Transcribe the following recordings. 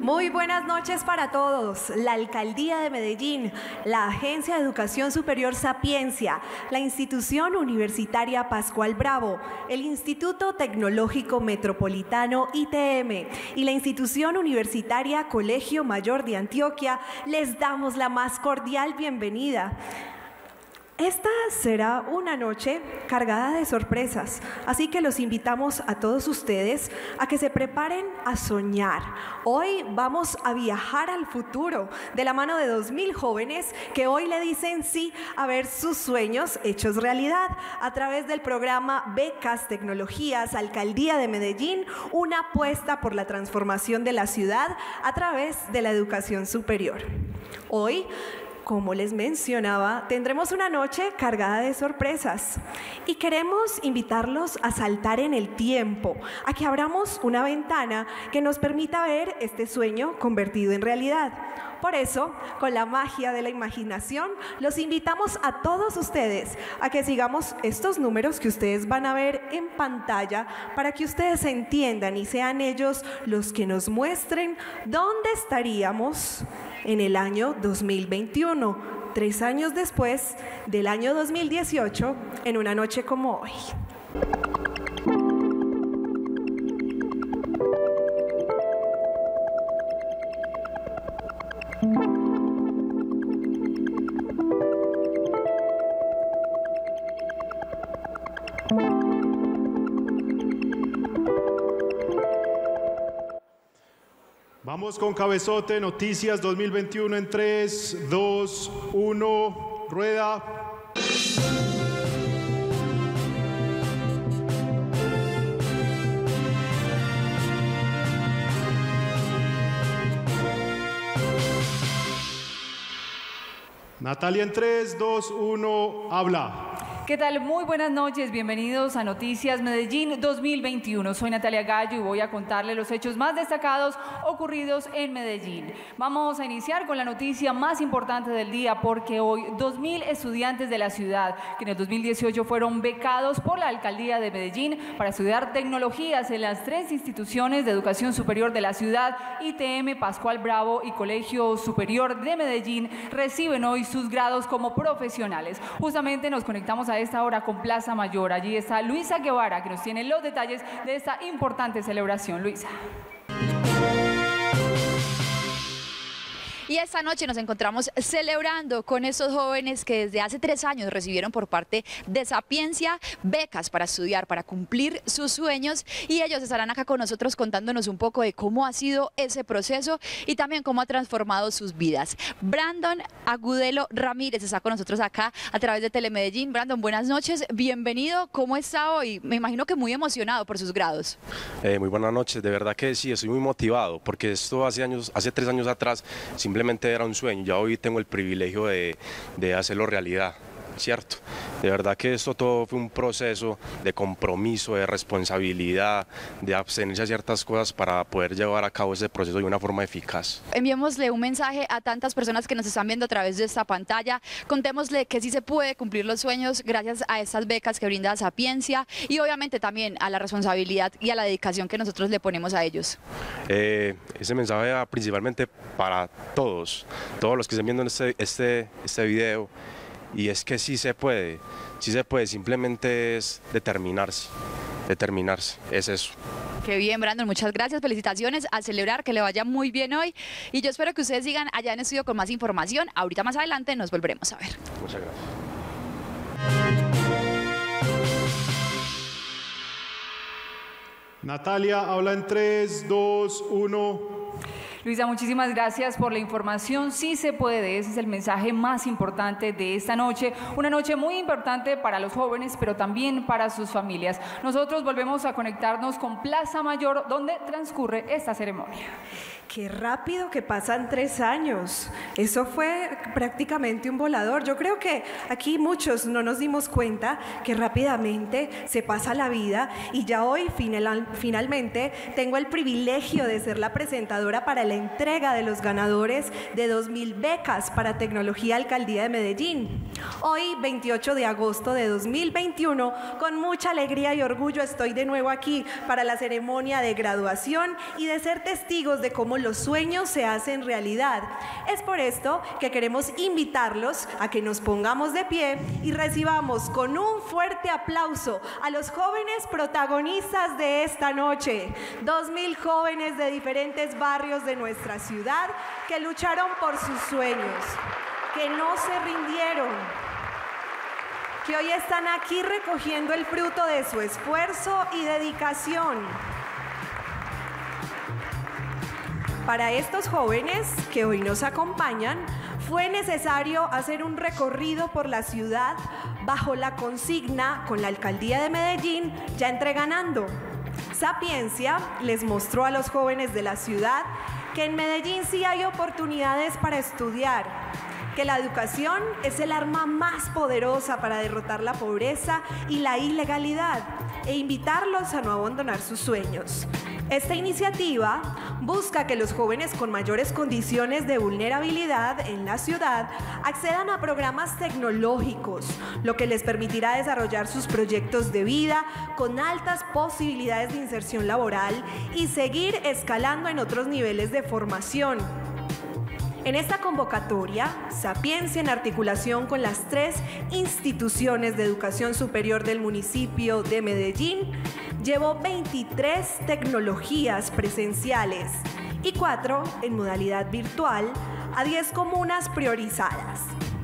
Muy buenas noches para todos. La Alcaldía de Medellín, la Agencia de Educación Superior Sapiencia, la Institución Universitaria Pascual Bravo, el Instituto Tecnológico Metropolitano ITM y la Institución Universitaria Colegio Mayor de Antioquia les damos la más cordial bienvenida. Esta será una noche cargada de sorpresas, así que los invitamos a todos ustedes a que se preparen a soñar. Hoy vamos a viajar al futuro de la mano de 2000 jóvenes que hoy le dicen sí a ver sus sueños hechos realidad a través del programa Becas Tecnologías Alcaldía de Medellín, una apuesta por la transformación de la ciudad a través de la educación superior. Hoy, como les mencionaba, tendremos una noche cargada de sorpresas y queremos invitarlos a saltar en el tiempo, a que abramos una ventana que nos permita ver este sueño convertido en realidad. Por eso, con la magia de la imaginación, los invitamos a todos ustedes a que sigamos estos números que ustedes van a ver en pantalla para que ustedes entiendan y sean ellos los que nos muestren dónde estaríamos en el año 2021, 3 años después del año 2018, en una noche como hoy. Vamos con Cabezote, Noticias 2021 en 3, 2, 1, rueda. Natalia en 3, 2, 1, habla. ¿Qué tal? Muy buenas noches, bienvenidos a Noticias Medellín 2021. Soy Natalia Gallo y voy a contarles los hechos más destacados ocurridos en Medellín. Vamos a iniciar con la noticia más importante del día porque hoy 2000 estudiantes de la ciudad que en el 2018 fueron becados por la Alcaldía de Medellín para estudiar tecnologías en las 3 instituciones de educación superior de la ciudad, ITM, Pascual Bravo y Colegio Superior de Medellín, reciben hoy sus grados como profesionales. Justamente nos conectamos a esta hora con Plaza Mayor. Allí está Luisa Guevara, que nos tiene los detalles de esta importante celebración. Luisa. Y esta noche nos encontramos celebrando con estos jóvenes que desde hace 3 años recibieron por parte de Sapiencia becas para estudiar, para cumplir sus sueños, y ellos estarán acá con nosotros contándonos un poco de cómo ha sido ese proceso y también cómo ha transformado sus vidas. Brandon Agudelo Ramírez está con nosotros acá a través de Telemedellín. Brandon, buenas noches, bienvenido. ¿Cómo está hoy? Me imagino que muy emocionado por sus grados. Muy buenas noches, de verdad que sí, estoy muy motivado porque esto hace 3 años atrás simplemente era un sueño, ya hoy tengo el privilegio de hacerlo realidad, ¿cierto? De verdad que esto todo fue un proceso de compromiso, de responsabilidad, de abstenerse a ciertas cosas para poder llevar a cabo ese proceso de una forma eficaz. Enviémosle un mensaje a tantas personas que nos están viendo a través de esta pantalla, contémosle que sí se puede cumplir los sueños gracias a estas becas que brinda Sapiencia y obviamente también a la responsabilidad y a la dedicación que nosotros le ponemos a ellos. Ese mensaje va principalmente para todos los que estén viendo este video, y es que sí se puede, simplemente es determinarse, es eso. Qué bien, Brandon, muchas gracias, felicitaciones, a celebrar, que le vaya muy bien hoy, y yo espero que ustedes sigan allá en estudio con más información. Ahorita más adelante nos volveremos a ver. Muchas gracias. Natalia habla en 3, 2, 1. Luisa, muchísimas gracias por la información. Sí se puede, ese es el mensaje más importante de esta noche. Una noche muy importante para los jóvenes, pero también para sus familias. Nosotros volvemos a conectarnos con Plaza Mayor, donde transcurre esta ceremonia. Qué rápido que pasan 3 años. Eso fue prácticamente un volador. Yo creo que aquí muchos no nos dimos cuenta que rápidamente se pasa la vida, y ya hoy finalmente tengo el privilegio de ser la presentadora para la entrega de los ganadores de 2000 becas para Tecnología Alcaldía de Medellín. Hoy, 28 de agosto de 2021, con mucha alegría y orgullo estoy de nuevo aquí para la ceremonia de graduación y de ser testigos de cómo los sueños se hacen realidad. Es por esto que queremos invitarlos a que nos pongamos de pie y recibamos con un fuerte aplauso a los jóvenes protagonistas de esta noche. 2.000 jóvenes de diferentes barrios de nuestra ciudad que lucharon por sus sueños, que no se rindieron, que hoy están aquí recogiendo el fruto de su esfuerzo y dedicación. Para estos jóvenes que hoy nos acompañan, fue necesario hacer un recorrido por la ciudad bajo la consigna con la Alcaldía de Medellín, ya entreganando. Sapiencia les mostró a los jóvenes de la ciudad que en Medellín sí hay oportunidades para estudiar, que la educación es el arma más poderosa para derrotar la pobreza y la ilegalidad e invitarlos a no abandonar sus sueños. Esta iniciativa busca que los jóvenes con mayores condiciones de vulnerabilidad en la ciudad accedan a programas tecnológicos, lo que les permitirá desarrollar sus proyectos de vida con altas posibilidades de inserción laboral y seguir escalando en otros niveles de formación. En esta convocatoria, Sapiencia, en articulación con las 3 instituciones de educación superior del municipio de Medellín, llevó 23 tecnologías presenciales y 4 en modalidad virtual a 10 comunas priorizadas: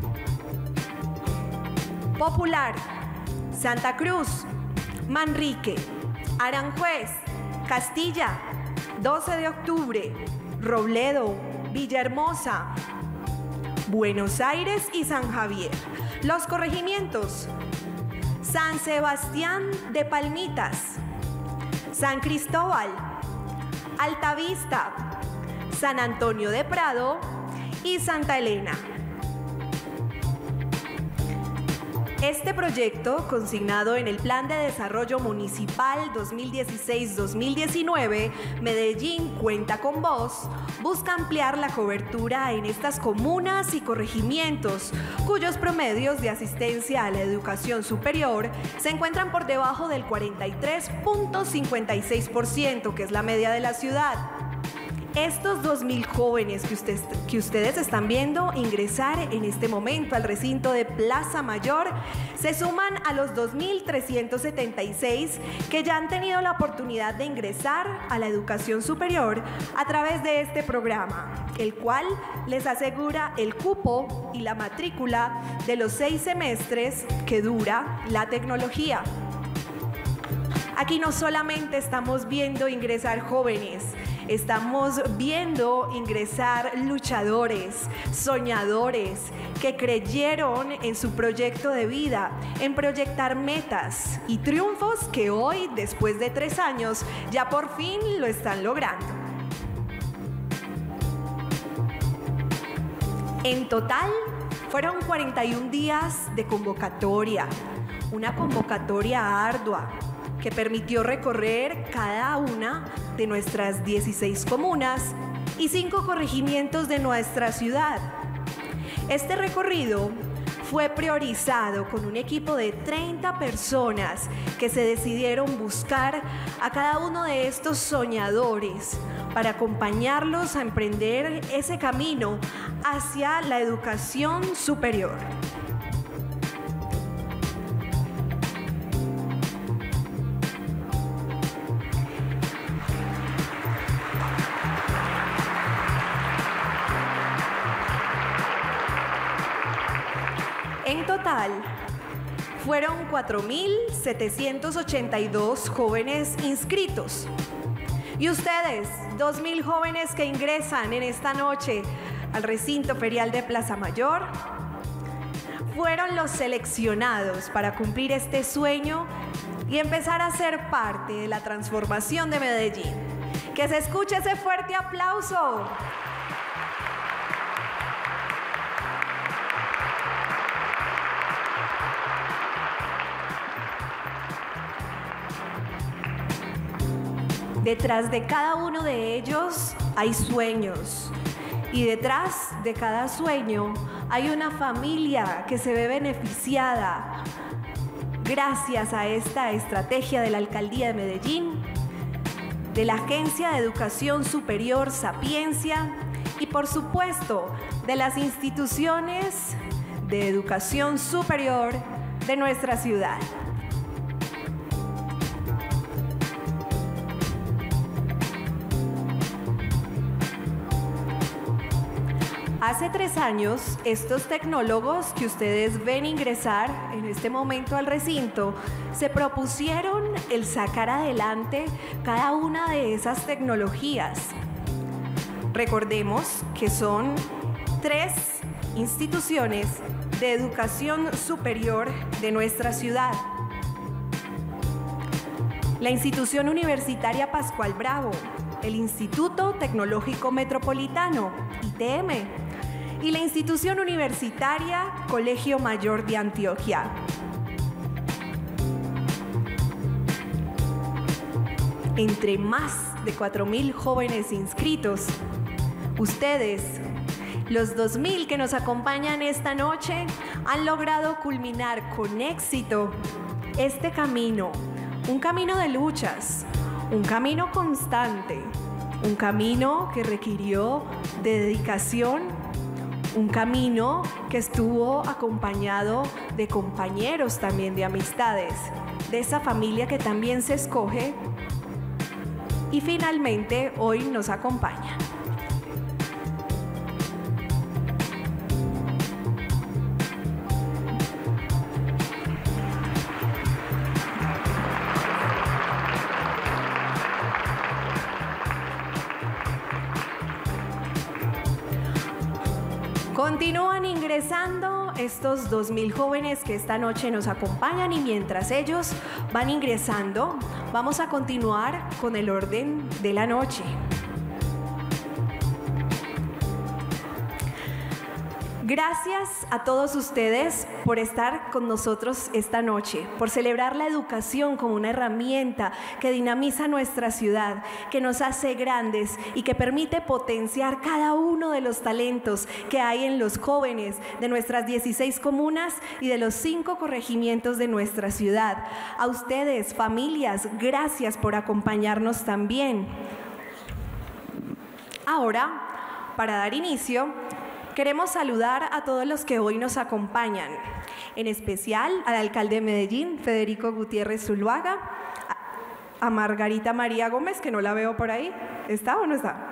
Popular, Santa Cruz, Manrique, Aranjuez, Castilla, 12 de octubre, Robledo, Villahermosa, Buenos Aires y San Javier. Los corregimientos: San Sebastián de Palmitas, San Cristóbal, Altavista, San Antonio de Prado y Santa Elena. Este proyecto, consignado en el Plan de Desarrollo Municipal 2016-2019, Medellín cuenta con vos, busca ampliar la cobertura en estas comunas y corregimientos, cuyos promedios de asistencia a la educación superior se encuentran por debajo del 43.56%, que es la media de la ciudad. Estos 2.000 jóvenes que ustedes están viendo ingresar en este momento al recinto de Plaza Mayor se suman a los 2.376 que ya han tenido la oportunidad de ingresar a la educación superior a través de este programa, el cual les asegura el cupo y la matrícula de los 6 semestres que dura la tecnología. Aquí no solamente estamos viendo ingresar jóvenes, estamos viendo ingresar luchadores, soñadores, que creyeron en su proyecto de vida, en proyectar metas y triunfos que hoy, después de 3 años, ya por fin lo están logrando. En total, fueron 41 días de convocatoria, una convocatoria ardua, que permitió recorrer cada una de nuestras 16 comunas y 5 corregimientos de nuestra ciudad. Este recorrido fue priorizado con un equipo de 30 personas que se decidieron buscar a cada uno de estos soñadores para acompañarlos a emprender ese camino hacia la educación superior. En total, fueron 4.782 jóvenes inscritos. Y ustedes, 2.000 jóvenes que ingresan en esta noche al recinto ferial de Plaza Mayor, fueron los seleccionados para cumplir este sueño y empezar a ser parte de la transformación de Medellín. Que se escuche ese fuerte aplauso. Detrás de cada uno de ellos hay sueños Y detrás de cada sueño hay una familia que se ve beneficiada gracias a esta estrategia de la Alcaldía de Medellín, de la Agencia de Educación Superior Sapiencia y por supuesto de las instituciones de educación superior de nuestra ciudad. Hace 3 años, estos tecnólogos que ustedes ven ingresar en este momento al recinto, se propusieron el sacar adelante cada una de esas tecnologías. Recordemos que son 3 instituciones de educación superior de nuestra ciudad. La Institución Universitaria Pascual Bravo, el Instituto Tecnológico Metropolitano, ITM, y la Institución Universitaria Colegio Mayor de Antioquia. Entre más de 4.000 jóvenes inscritos, ustedes, los 2.000 que nos acompañan esta noche, han logrado culminar con éxito este camino, un camino de luchas, un camino constante, un camino que requirió de dedicación, un camino que estuvo acompañado de compañeros también, de amistades, de esa familia que también se escoge y finalmente hoy nos acompaña. Continúan ingresando estos 2.000 jóvenes que esta noche nos acompañan y mientras ellos van ingresando, vamos a continuar con el orden de la noche. Gracias a todos ustedes por estar con nosotros esta noche, por celebrar la educación como una herramienta que dinamiza nuestra ciudad, que nos hace grandes y que permite potenciar cada uno de los talentos que hay en los jóvenes de nuestras 16 comunas y de los 5 corregimientos de nuestra ciudad. A ustedes, familias, gracias por acompañarnos también. Ahora, para dar inicio, queremos saludar a todos los que hoy nos acompañan, en especial al alcalde de Medellín, Federico Gutiérrez Zuluaga, a Margarita María Gómez, que no la veo por ahí. ¿Está o no está?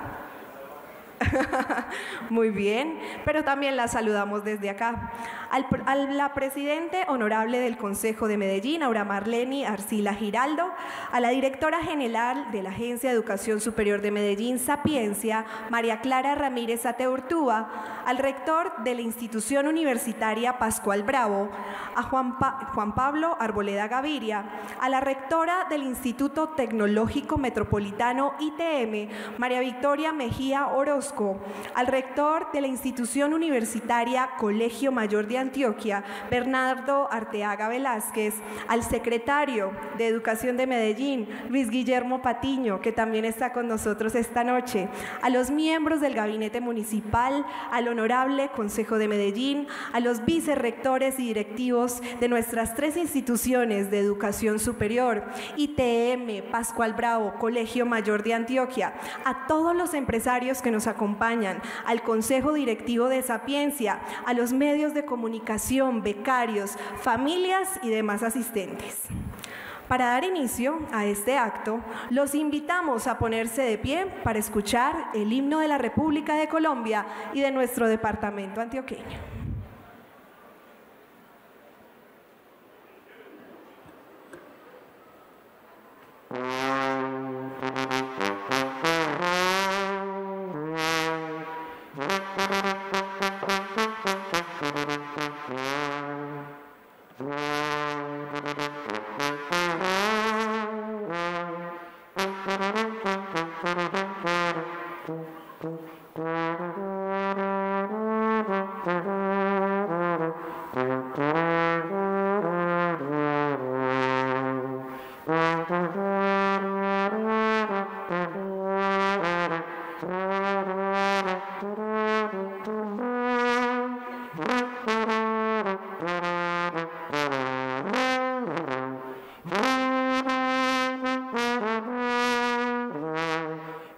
Muy bien, pero también la saludamos desde acá. A la presidente honorable del Consejo de Medellín, Aura Marleni Arcila Giraldo, a la directora general de la Agencia de Educación Superior de Medellín, Sapiencia, María Clara Ramírez Ateurtúa, al rector de la Institución Universitaria Pascual Bravo, a Juan Pablo Arboleda Gaviria, a la rectora del Instituto Tecnológico Metropolitano ITM, María Victoria Mejía Orozco, al rector de la Institución Universitaria Colegio Mayor de Antioquia, Bernardo Arteaga Velázquez, al secretario de Educación de Medellín, Luis Guillermo Patiño, que también está con nosotros esta noche, a los miembros del Gabinete Municipal, al Honorable Consejo de Medellín, a los vicerrectores y directivos de nuestras 3 instituciones de educación superior, ITM, Pascual Bravo, Colegio Mayor de Antioquia, a todos los empresarios que nos acompañan, al Consejo Directivo de Sapiencia, a los medios de comunicación, becarios, familias y demás asistentes. Para dar inicio a este acto, los invitamos a ponerse de pie para escuchar el himno de la República de Colombia y de nuestro departamento antioqueño.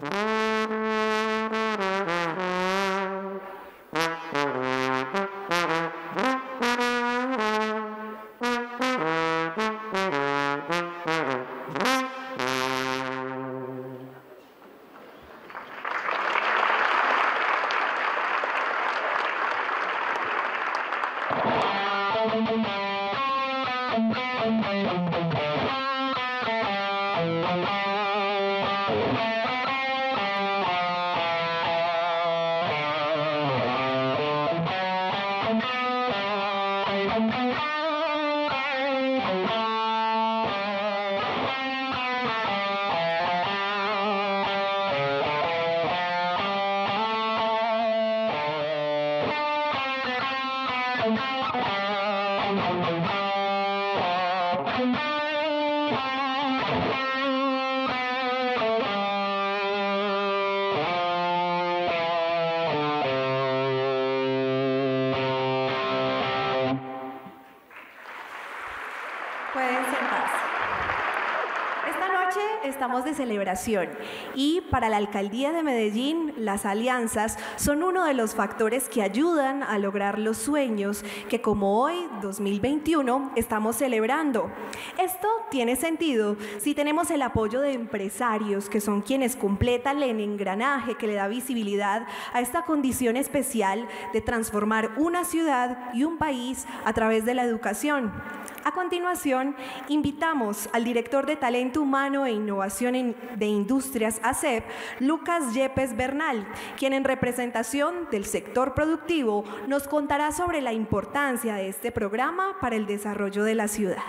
Pueden sentarse. Esta noche estamos de celebración y para la Alcaldía de Medellín las alianzas son uno de los factores que ayudan a lograr los sueños que como hoy, 2021, estamos celebrando. Esto tiene sentido si tenemos el apoyo de empresarios que son quienes completan el engranaje que le da visibilidad a esta condición especial de transformar una ciudad y un país a través de la educación. A continuación, invitamos al director de Talento Humano e Innovación de Industrias ASEP, Lucas Yepes Bernal, quien en representación del sector productivo nos contará sobre la importancia de este programa para el desarrollo de la ciudad.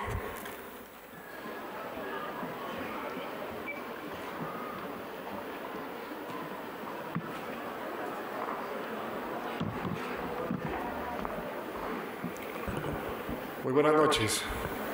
Muy buenas noches.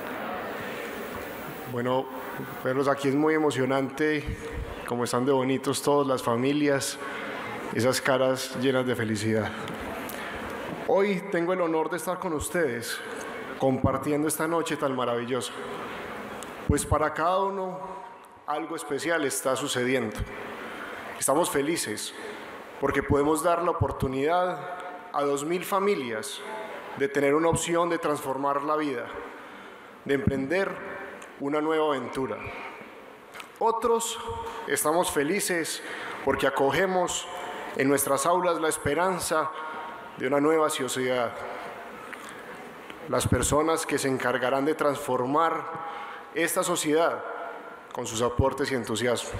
Bueno, verlos aquí es muy emocionante, como están de bonitos todos, las familias, esas caras llenas de felicidad. Hoy tengo el honor de estar con ustedes, compartiendo esta noche tan maravillosa, pues para cada uno algo especial está sucediendo. Estamos felices porque podemos dar la oportunidad a 2.000 familias de tener una opción de transformar la vida, de emprender una nueva aventura. Otros estamos felices porque acogemos en nuestras aulas la esperanza de una nueva sociedad. Las personas que se encargarán de transformar esta sociedad con sus aportes y entusiasmo.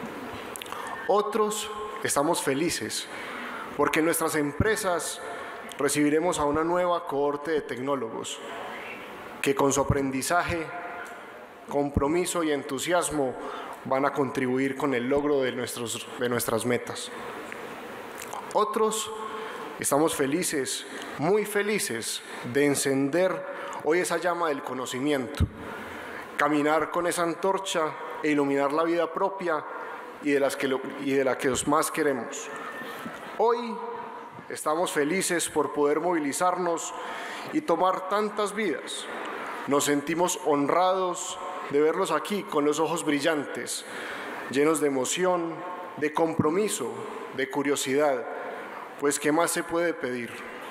Otros estamos felices porque en nuestras empresas recibiremos a una nueva cohorte de tecnólogos que con su aprendizaje, compromiso y entusiasmo van a contribuir con el logro de nuestras metas. Otros estamos felices, muy felices, de encender hoy esa llama del conocimiento, caminar con esa antorcha e iluminar la vida propia y de la que los más queremos. Hoy estamos felices por poder movilizarnos y tomar tantas vidas. Nos sentimos honrados de verlos aquí con los ojos brillantes, llenos de emoción, de compromiso, de curiosidad, pues ¿qué más se puede pedir?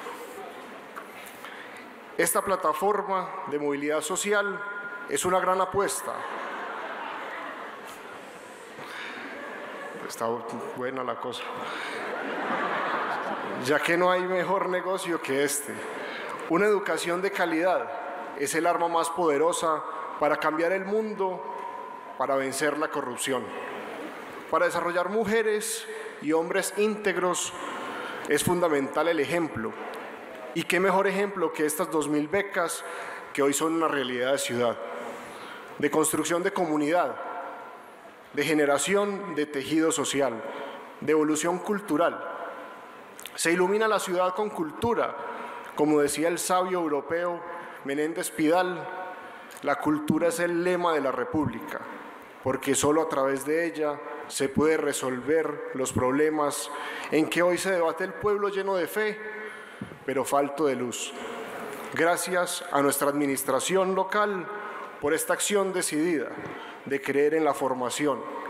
Esta plataforma de movilidad social es una gran apuesta. Está buena la cosa. Ya que no hay mejor negocio que este. Una educación de calidad es el arma más poderosa para cambiar el mundo, para vencer la corrupción. Para desarrollar mujeres y hombres íntegros es fundamental el ejemplo. Y qué mejor ejemplo que estas 2.000 becas que hoy son una realidad de ciudad, de construcción de comunidad, de generación de tejido social, de evolución cultural. Se ilumina la ciudad con cultura, como decía el sabio europeo Menéndez Pidal, la cultura es el lema de la República, porque solo a través de ella se puede resolver los problemas en que hoy se debate el pueblo lleno de fe, pero falto de luz. Gracias a nuestra administración local por esta acción decidida de creer en la formación.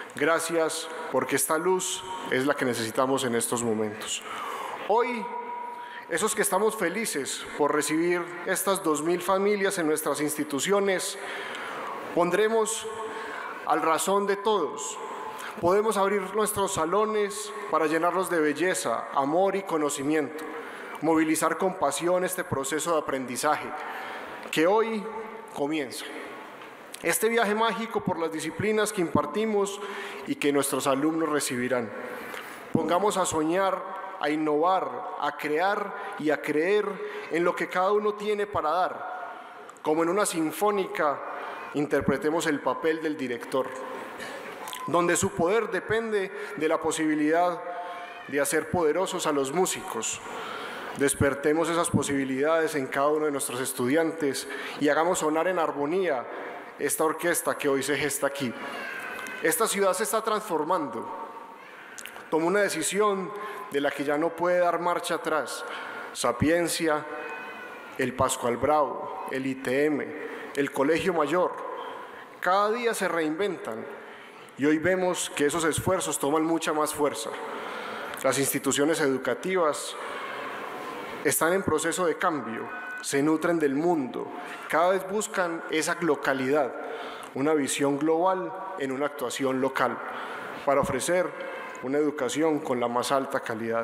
Gracias porque esta luz es la que necesitamos en estos momentos. Hoy, esos que estamos felices por recibir estas 2.000 familias en nuestras instituciones, pondremos al razón de todos. Podemos abrir nuestros salones para llenarlos de belleza, amor y conocimiento, movilizar con pasión este proceso de aprendizaje que hoy comienza. Este viaje mágico por las disciplinas que impartimos y que nuestros alumnos recibirán. Pongamos a soñar, a innovar, a crear y a creer en lo que cada uno tiene para dar. Como en una sinfónica, interpretemos el papel del director, donde su poder depende de la posibilidad de hacer poderosos a los músicos. Despertemos esas posibilidades en cada uno de nuestros estudiantes y hagamos sonar en armonía esta orquesta que hoy se gesta aquí. Esta ciudad se está transformando. Tomó una decisión de la que ya no puede dar marcha atrás. Sapiencia, el Pascual Bravo, el ITM, el Colegio Mayor, cada día se reinventan y hoy vemos que esos esfuerzos toman mucha más fuerza. Las instituciones educativas están en proceso de cambio, se nutren del mundo, cada vez buscan esa localidad, una visión global en una actuación local, para ofrecer una educación con la más alta calidad.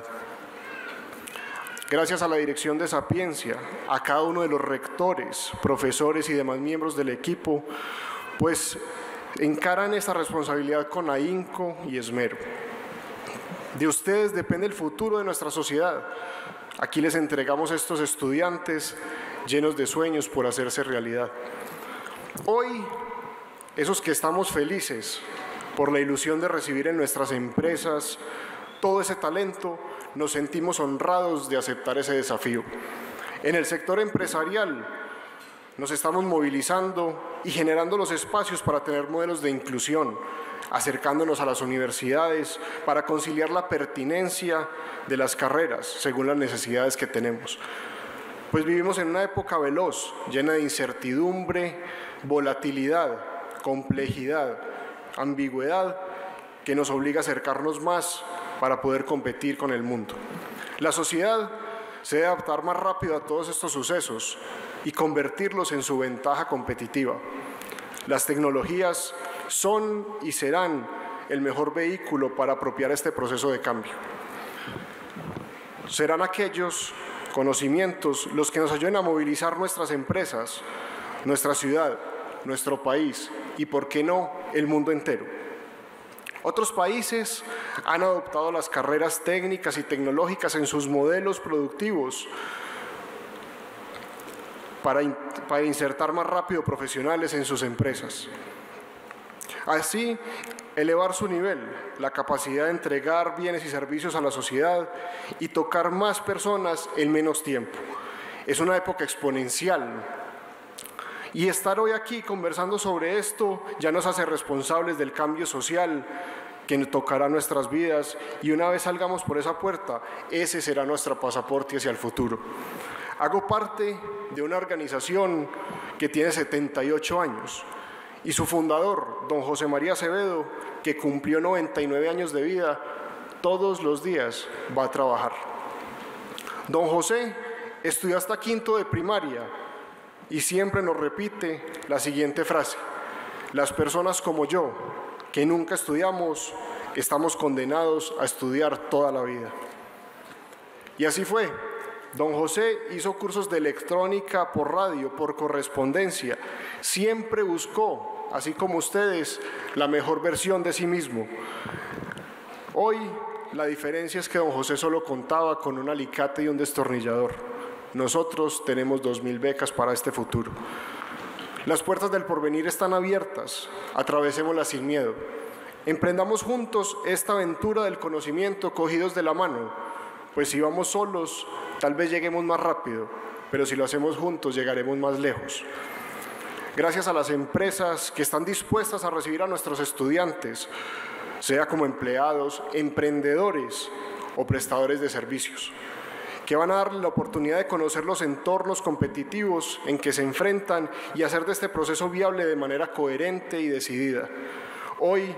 Gracias a la dirección de Sapiencia, a cada uno de los rectores, profesores y demás miembros del equipo, pues encaran esta responsabilidad con ahínco y esmero. De ustedes depende el futuro de nuestra sociedad. Aquí les entregamos estos estudiantes llenos de sueños por hacerse realidad. Hoy, esos que estamos felices por la ilusión de recibir en nuestras empresas todo ese talento, nos sentimos honrados de aceptar ese desafío. En el sector empresarial nos estamos movilizando y generando los espacios para tener modelos de inclusión, acercándonos a las universidades para conciliar la pertinencia de las carreras según las necesidades que tenemos. Pues vivimos en una época veloz, llena de incertidumbre, volatilidad, complejidad, ambigüedad, que nos obliga a acercarnos más para poder competir con el mundo. La sociedad se debe adaptar más rápido a todos estos sucesos y convertirlos en su ventaja competitiva. Las tecnologías son y serán el mejor vehículo para apropiar este proceso de cambio. Serán aquellos conocimientos los que nos ayuden a movilizar nuestras empresas, nuestra ciudad, nuestro país y, por qué no, el mundo entero. Otros países han adoptado las carreras técnicas y tecnológicas en sus modelos productivos para insertar más rápido profesionales en sus empresas. Así, elevar su nivel, la capacidad de entregar bienes y servicios a la sociedad y tocar más personas en menos tiempo. Es una época exponencial. Y estar hoy aquí conversando sobre esto ya nos hace responsables del cambio social que tocará nuestras vidas, y una vez salgamos por esa puerta, ese será nuestro pasaporte hacia el futuro. Hago parte de una organización que tiene 78 años y su fundador, don José María Acevedo, que cumplió 99 años de vida, todos los días va a trabajar. Don José estudió hasta quinto de primaria y siempre nos repite la siguiente frase: las personas como yo, que nunca estudiamos, estamos condenados a estudiar toda la vida. Y así fue. Don José hizo cursos de electrónica por radio, por correspondencia. Siempre buscó, así como ustedes, la mejor versión de sí mismo. Hoy, la diferencia es que don José solo contaba con un alicate y un destornillador. Nosotros tenemos 2.000 becas para este futuro. Las puertas del porvenir están abiertas, atravesémoslas sin miedo. Emprendamos juntos esta aventura del conocimiento cogidos de la mano, pues si vamos solos, tal vez lleguemos más rápido, pero si lo hacemos juntos, llegaremos más lejos. Gracias a las empresas que están dispuestas a recibir a nuestros estudiantes, sea como empleados, emprendedores o prestadores de servicios, que van a darle la oportunidad de conocer los entornos competitivos en que se enfrentan y hacer de este proceso viable de manera coherente y decidida. Hoy,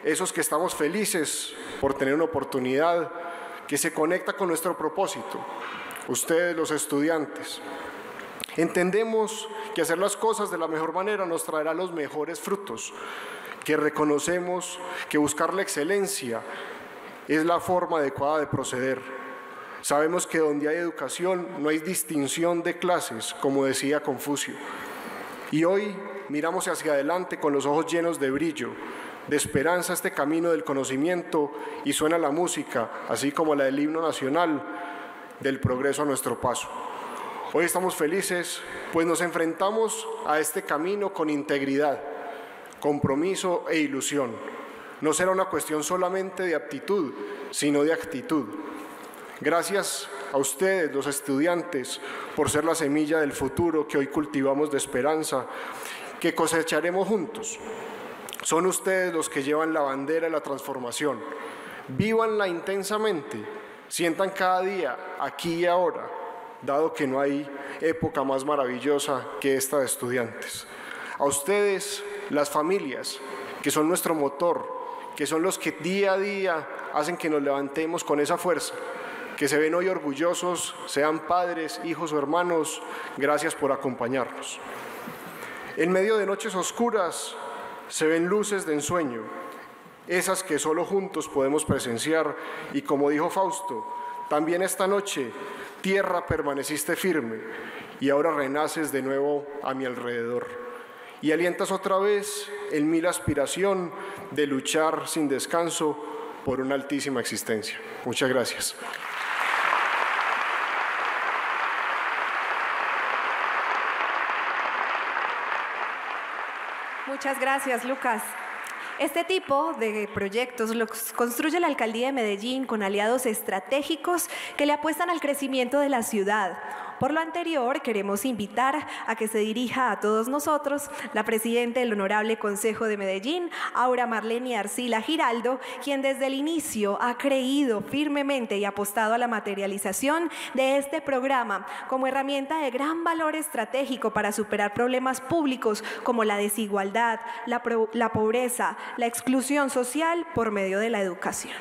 esos que estamos felices por tener una oportunidad que se conecta con nuestro propósito, ustedes los estudiantes. Entendemos que hacer las cosas de la mejor manera nos traerá los mejores frutos, que reconocemos que buscar la excelencia es la forma adecuada de proceder. Sabemos que donde hay educación no hay distinción de clases, como decía Confucio. Y hoy miramos hacia adelante con los ojos llenos de brillo, de esperanza este camino del conocimiento, y suena la música, así como la del himno nacional, del progreso a nuestro paso. Hoy estamos felices, pues nos enfrentamos a este camino con integridad, compromiso e ilusión. No será una cuestión solamente de aptitud, sino de actitud. Gracias a ustedes, los estudiantes, por ser la semilla del futuro que hoy cultivamos de esperanza, que cosecharemos juntos. Son ustedes los que llevan la bandera de la transformación. Vívanla intensamente, sientan cada día, aquí y ahora, dado que no hay época más maravillosa que esta de estudiantes. A ustedes, las familias, que son nuestro motor, que son los que día a día hacen que nos levantemos con esa fuerza, que se ven hoy orgullosos, sean padres, hijos o hermanos, gracias por acompañarnos. En medio de noches oscuras se ven luces de ensueño, esas que solo juntos podemos presenciar, y como dijo Fausto, también esta noche, tierra, permaneciste firme, y ahora renaces de nuevo a mi alrededor. Y alientas otra vez en mí la aspiración de luchar sin descanso por una altísima existencia. Muchas gracias. Muchas gracias, Lucas. Este tipo de proyectos los construye la Alcaldía de Medellín con aliados estratégicos que le apuestan al crecimiento de la ciudad. Por lo anterior, queremos invitar a que se dirija a todos nosotros la presidenta del Honorable Consejo de Medellín, Aura Marlene Arcila Giraldo, quien desde el inicio ha creído firmemente y apostado a la materialización de este programa como herramienta de gran valor estratégico para superar problemas públicos como la desigualdad, la pobreza, la exclusión social por medio de la educación.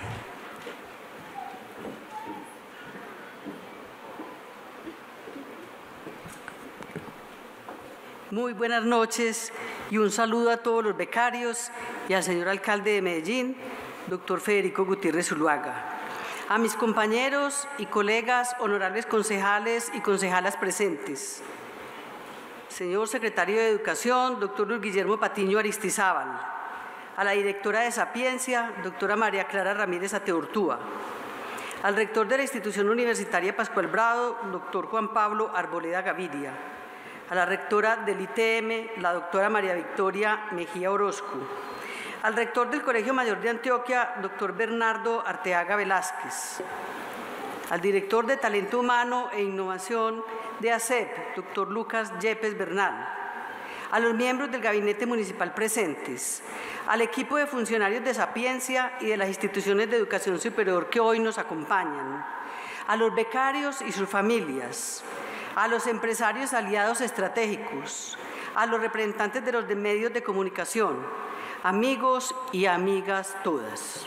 Muy buenas noches y un saludo a todos los becarios y al señor alcalde de Medellín, doctor Federico Gutiérrez Zuluaga, a mis compañeros y colegas, honorables concejales y concejalas presentes, señor secretario de Educación, doctor Luis Guillermo Patiño Aristizábal, a la directora de Sapiencia, doctora María Clara Ramírez Ateortúa, al rector de la institución universitaria Pascual Bravo, doctor Juan Pablo Arboleda Gaviria, a la rectora del ITM, la doctora María Victoria Mejía Orozco, al rector del Colegio Mayor de Antioquia, doctor Bernardo Arteaga Velázquez, al director de Talento Humano e Innovación de ACEP, doctor Lucas Yepes Bernal, a los miembros del gabinete municipal presentes, al equipo de funcionarios de Sapiencia y de las instituciones de educación superior que hoy nos acompañan, a los becarios y sus familias, a los empresarios aliados estratégicos, a los representantes de los medios de comunicación, amigos y amigas todas.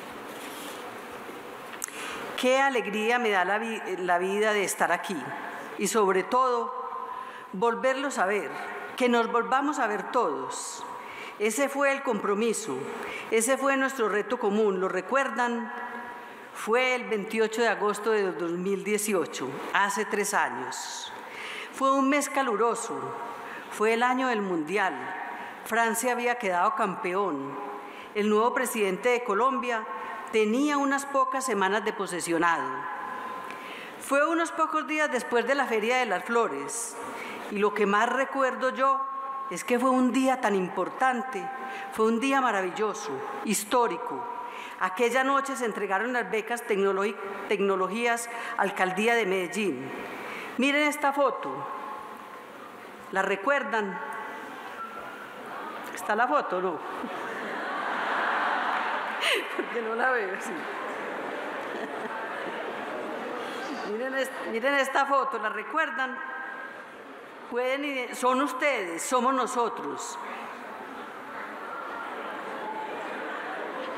Qué alegría me da la vida de estar aquí y sobre todo volverlos a ver, que nos volvamos a ver todos. Ese fue el compromiso, ese fue nuestro reto común, ¿lo recuerdan? Fue el 28 de agosto de 2018, hace 3 años. Fue un mes caluroso, fue el año del Mundial. Francia había quedado campeón. El nuevo presidente de Colombia tenía unas pocas semanas de posesionado. Fue unos pocos días después de la Feria de las Flores. Y lo que más recuerdo yo es que fue un día tan importante, fue un día maravilloso, histórico. Aquella noche se entregaron las becas Tecnologías Alcaldía de Medellín. Miren esta foto. ¿La recuerdan? ¿Está la foto, no? Porque no la veo, sí. Miren esta foto, ¿la recuerdan? Son ustedes, somos nosotros.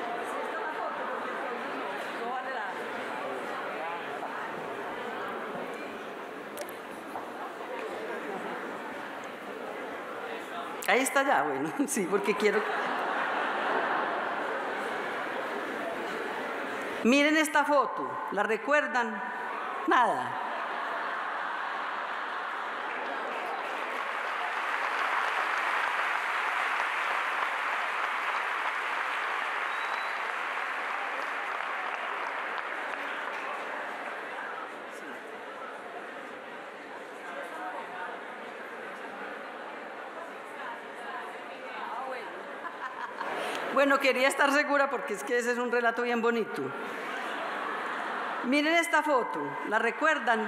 Ahí está ya, bueno, sí, porque quiero... Miren esta foto, ¿la recuerdan? Nada. Bueno, quería estar segura porque es que ese es un relato bien bonito. Miren esta foto, ¿la recuerdan?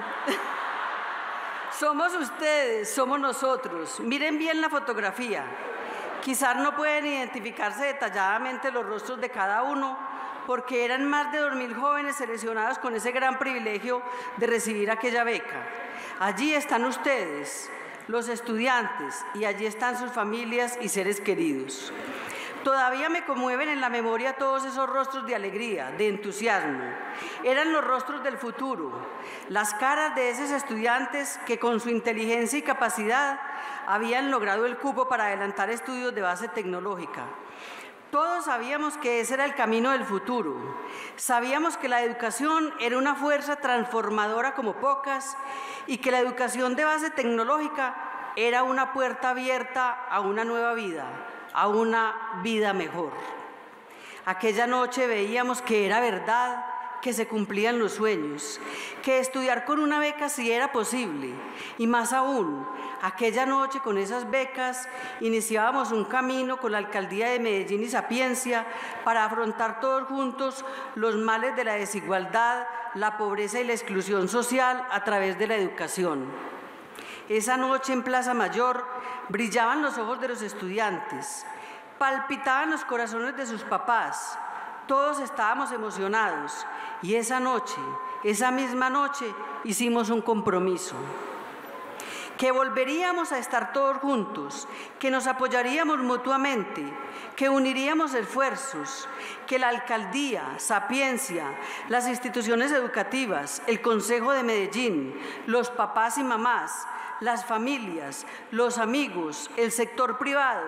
Somos ustedes, somos nosotros. Miren bien la fotografía. Quizás no pueden identificarse detalladamente los rostros de cada uno porque eran más de 2.000 jóvenes seleccionados con ese gran privilegio de recibir aquella beca. Allí están ustedes, los estudiantes, y allí están sus familias y seres queridos. Todavía me conmueven en la memoria todos esos rostros de alegría, de entusiasmo. Eran los rostros del futuro, las caras de esos estudiantes que con su inteligencia y capacidad habían logrado el cupo para adelantar estudios de base tecnológica. Todos sabíamos que ese era el camino del futuro. Sabíamos que la educación era una fuerza transformadora como pocas y que la educación de base tecnológica era una puerta abierta a una nueva vida, a una vida mejor. Aquella noche veíamos que era verdad, que se cumplían los sueños, que estudiar con una beca sí era posible, y más aún, aquella noche con esas becas iniciábamos un camino con la Alcaldía de Medellín y Sapiencia para afrontar todos juntos los males de la desigualdad, la pobreza y la exclusión social a través de la educación. Esa noche en Plaza Mayor brillaban los ojos de los estudiantes, palpitaban los corazones de sus papás, todos estábamos emocionados y esa noche, esa misma noche, hicimos un compromiso. Que volveríamos a estar todos juntos, que nos apoyaríamos mutuamente, que uniríamos esfuerzos, que la Alcaldía, Sapiencia, las instituciones educativas, el Consejo de Medellín, los papás y mamás, las familias, los amigos, el sector privado,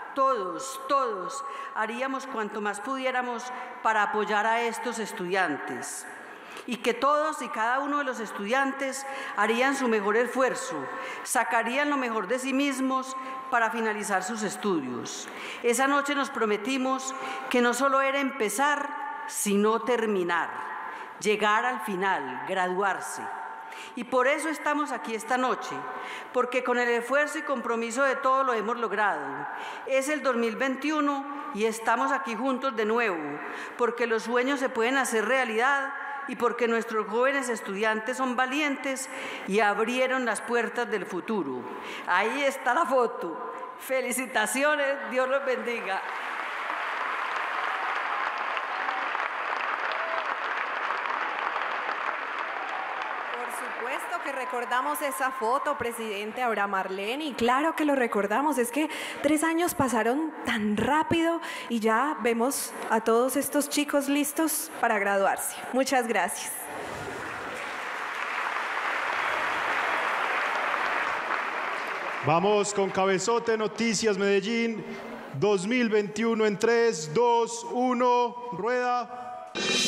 todos haríamos cuanto más pudiéramos para apoyar a estos estudiantes. Y que todos y cada uno de los estudiantes harían su mejor esfuerzo, sacarían lo mejor de sí mismos para finalizar sus estudios. Esa noche nos prometimos que no solo era empezar, sino terminar, llegar al final, graduarse. Y por eso estamos aquí esta noche, porque con el esfuerzo y compromiso de todos lo hemos logrado. Es el 2021 y estamos aquí juntos de nuevo, porque los sueños se pueden hacer realidad y porque nuestros jóvenes estudiantes son valientes y abrieron las puertas del futuro. Ahí está la foto. Felicitaciones, Dios los bendiga. Que recordamos esa foto, presidente Abraham Marlene, y claro que lo recordamos, es que 3 años pasaron tan rápido y ya vemos a todos estos chicos listos para graduarse. Muchas gracias. Vamos con Cabezote, Noticias Medellín 2021 en 3, 2, 1, rueda.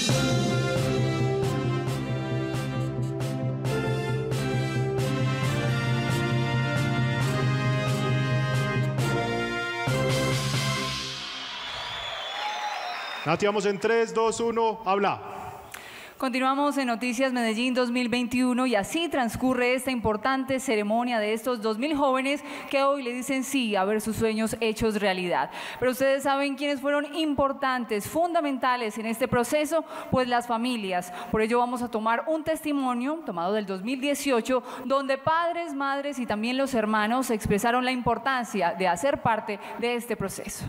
Nati, vamos en 3, 2, 1, habla. Continuamos en Noticias Medellín 2021 y así transcurre esta importante ceremonia de estos 2.000 jóvenes que hoy le dicen sí a ver sus sueños hechos realidad. Pero ustedes saben quiénes fueron importantes, fundamentales en este proceso, pues las familias. Por ello vamos a tomar un testimonio tomado del 2018 donde padres, madres y también los hermanos expresaron la importancia de hacer parte de este proceso.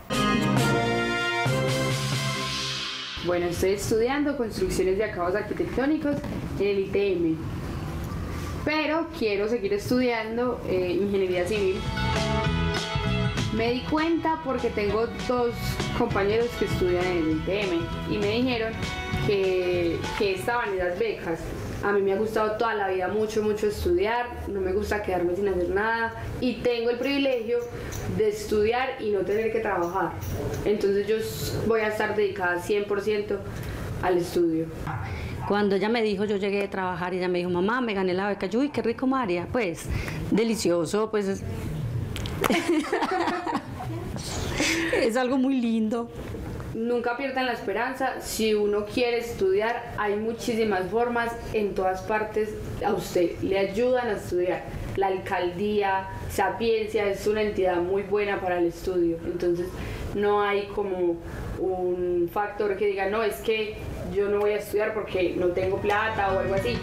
Bueno, estoy estudiando construcciones de acabados arquitectónicos en el ITM, pero quiero seguir estudiando ingeniería civil. Me di cuenta porque tengo 2 compañeros que estudian en el ITM y me dijeron que estaban esas becas. A mí me ha gustado toda la vida mucho estudiar, no me gusta quedarme sin hacer nada y tengo el privilegio de estudiar y no tener que trabajar. Entonces yo voy a estar dedicada 100% al estudio. Cuando ella me dijo, yo llegué a trabajar y ella me dijo, mamá, me gané la beca. Yo, uy, qué rico, María. Pues, delicioso, pues es algo muy lindo. Nunca pierdan la esperanza. Si uno quiere estudiar, hay muchísimas formas en todas partes. A usted le ayudan a estudiar. La alcaldía, Sapiencia es una entidad muy buena para el estudio. Entonces no hay como un factor que diga, no, es que yo no voy a estudiar porque no tengo plata o algo así.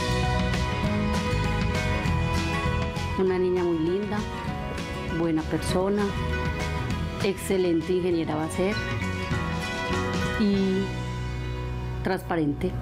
Una niña muy linda, buena persona, excelente ingeniera va a ser y transparente.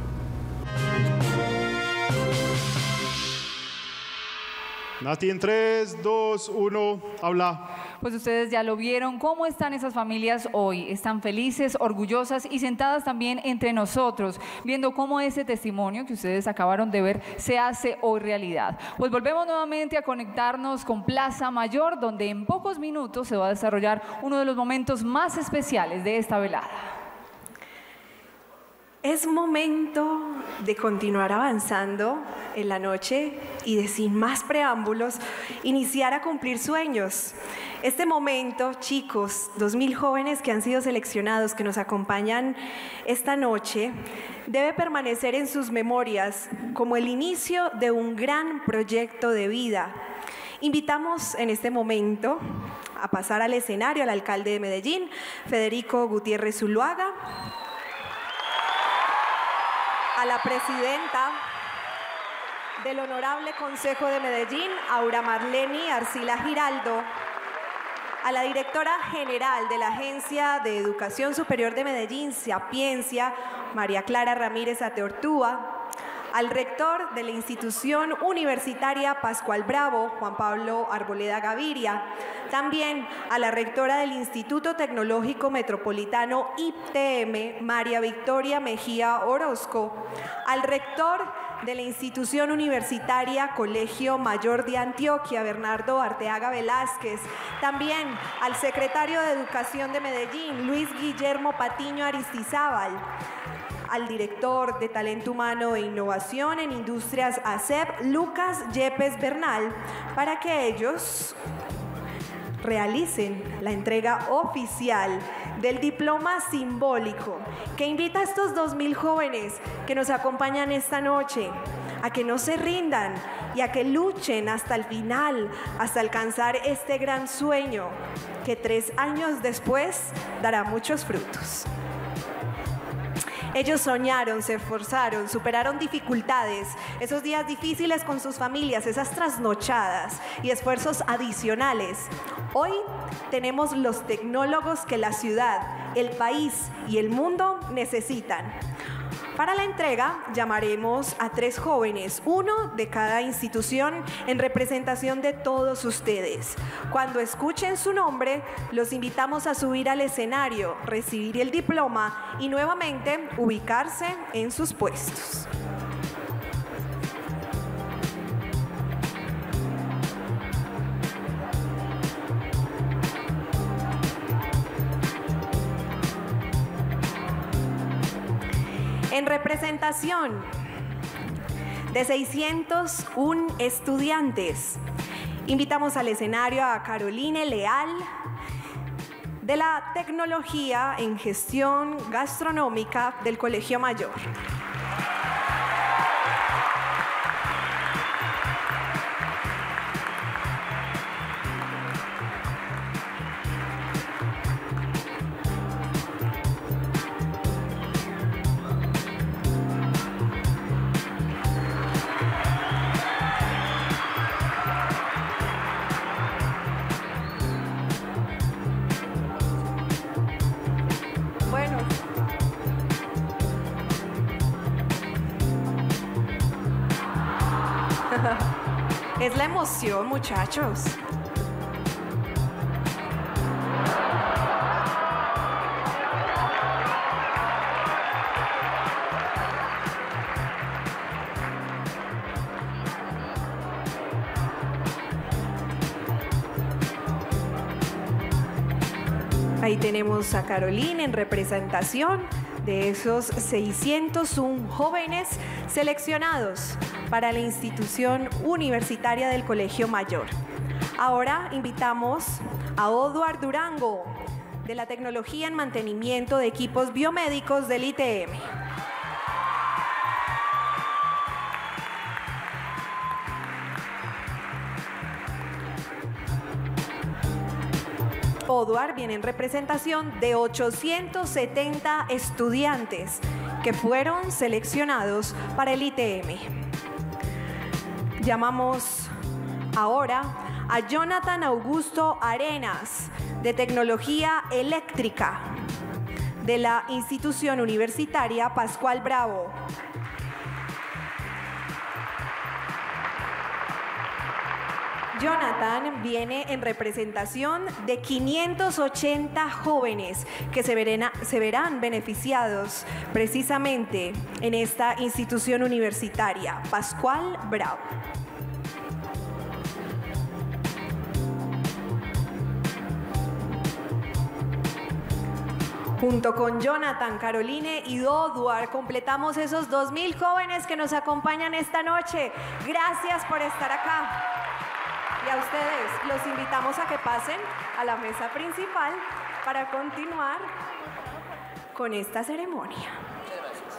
Nati, en 3, 2, 1, habla. Pues ustedes ya lo vieron, ¿cómo están esas familias hoy? Están felices, orgullosas y sentadas también entre nosotros, viendo cómo ese testimonio que ustedes acabaron de ver se hace hoy realidad. Pues volvemos nuevamente a conectarnos con Plaza Mayor, donde en pocos minutos se va a desarrollar uno de los momentos más especiales de esta velada. Es momento de continuar avanzando en la noche y de, sin más preámbulos, iniciar a cumplir sueños. Este momento, chicos, 2000 jóvenes que han sido seleccionados, que nos acompañan esta noche, debe permanecer en sus memorias como el inicio de un gran proyecto de vida. Invitamos en este momento a pasar al escenario al alcalde de Medellín, Federico Gutiérrez Zuluaga, a la presidenta del Honorable Consejo de Medellín, Aura Marleni Arcila Giraldo, a la directora general de la Agencia de Educación Superior de Medellín, Sapiencia, María Clara Ramírez Ateortúa, al rector de la institución universitaria Pascual Bravo, Juan Pablo Arboleda Gaviria, también a la rectora del Instituto Tecnológico Metropolitano ITM, María Victoria Mejía Orozco, al rector de la institución universitaria Colegio Mayor de Antioquia, Bernardo Arteaga Velázquez, también al secretario de Educación de Medellín, Luis Guillermo Patiño Aristizábal, al director de Talento Humano e Innovación en Industrias ASEP, Lucas Yepes Bernal, para que ellos realicen la entrega oficial del diploma simbólico que invita a estos 2000 jóvenes que nos acompañan esta noche a que no se rindan y a que luchen hasta el final, hasta alcanzar este gran sueño que 3 años después dará muchos frutos. Ellos soñaron, se esforzaron, superaron dificultades, esos días difíciles con sus familias, esas trasnochadas y esfuerzos adicionales. Hoy tenemos los tecnólogos que la ciudad, el país y el mundo necesitan. Para la entrega llamaremos a 3 jóvenes, uno de cada institución en representación de todos ustedes. Cuando escuchen su nombre, los invitamos a subir al escenario, recibir el diploma y nuevamente ubicarse en sus puestos. En representación de 601 estudiantes, invitamos al escenario a Caroline Leal, de la Tecnología en Gestión Gastronómica del Colegio Mayor. Es la emoción, muchachos. Ahí tenemos a Carolina en representación de esos 601 jóvenes seleccionados para la institución universitaria del Colegio Mayor. Ahora invitamos a Oduar Durango, de la Tecnología en Mantenimiento de Equipos Biomédicos del ITM. Oduar viene en representación de 870 estudiantes que fueron seleccionados para el ITM. Llamamos ahora a Jonathan Augusto Arenas, de Tecnología Eléctrica, de la institución universitaria Pascual Bravo. Jonathan viene en representación de 580 jóvenes que se verán beneficiados precisamente en esta institución universitaria, Pascual Bravo. Junto con Jonathan, Caroline y Oduar completamos esos 2.000 jóvenes que nos acompañan esta noche. Gracias por estar acá. Y a ustedes los invitamos a que pasen a la mesa principal para continuar con esta ceremonia. Muchas gracias.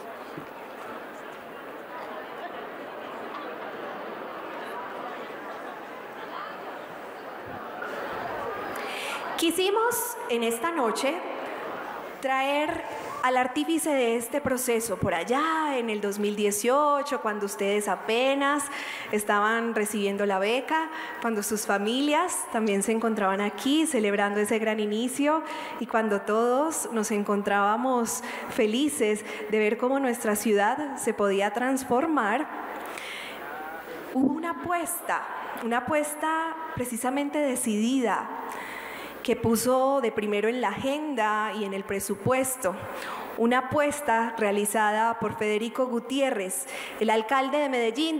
Quisimos en esta noche traer al artífice de este proceso por allá en el 2018, cuando ustedes apenas estaban recibiendo la beca, cuando sus familias también se encontraban aquí celebrando ese gran inicio y cuando todos nos encontrábamos felices de ver cómo nuestra ciudad se podía transformar. Hubo una apuesta precisamente decidida, que puso de primero en la agenda y en el presupuesto. Una apuesta realizada por Federico Gutiérrez, el alcalde de Medellín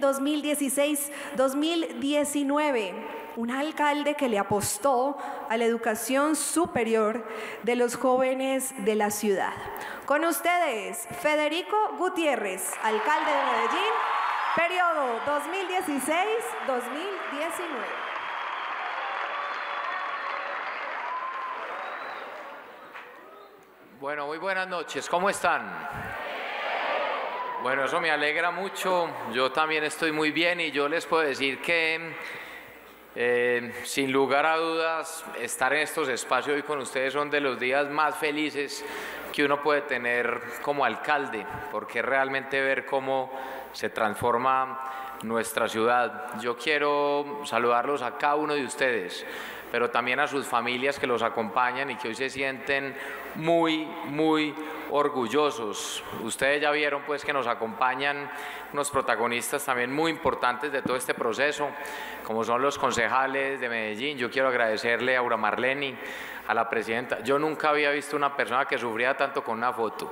2016-2019. Un alcalde que le apostó a la educación superior de los jóvenes de la ciudad. Con ustedes, Federico Gutiérrez, alcalde de Medellín, periodo 2016-2019. Bueno, muy buenas noches, ¿cómo están? Bueno, eso me alegra mucho, yo también estoy muy bien y yo les puedo decir que sin lugar a dudas estar en estos espacios hoy con ustedes son de los días más felices que uno puede tener como alcalde, porque realmente ver cómo se transforma nuestra ciudad. Yo quiero saludarlos a cada uno de ustedes, pero también a sus familias que los acompañan y que hoy se sienten muy orgullosos. Ustedes ya vieron pues que nos acompañan unos protagonistas también muy importantes de todo este proceso, como son los concejales de Medellín. Yo quiero agradecerle a Aura Marleni, a la presidenta. Yo nunca había visto una persona que sufría tanto con una foto.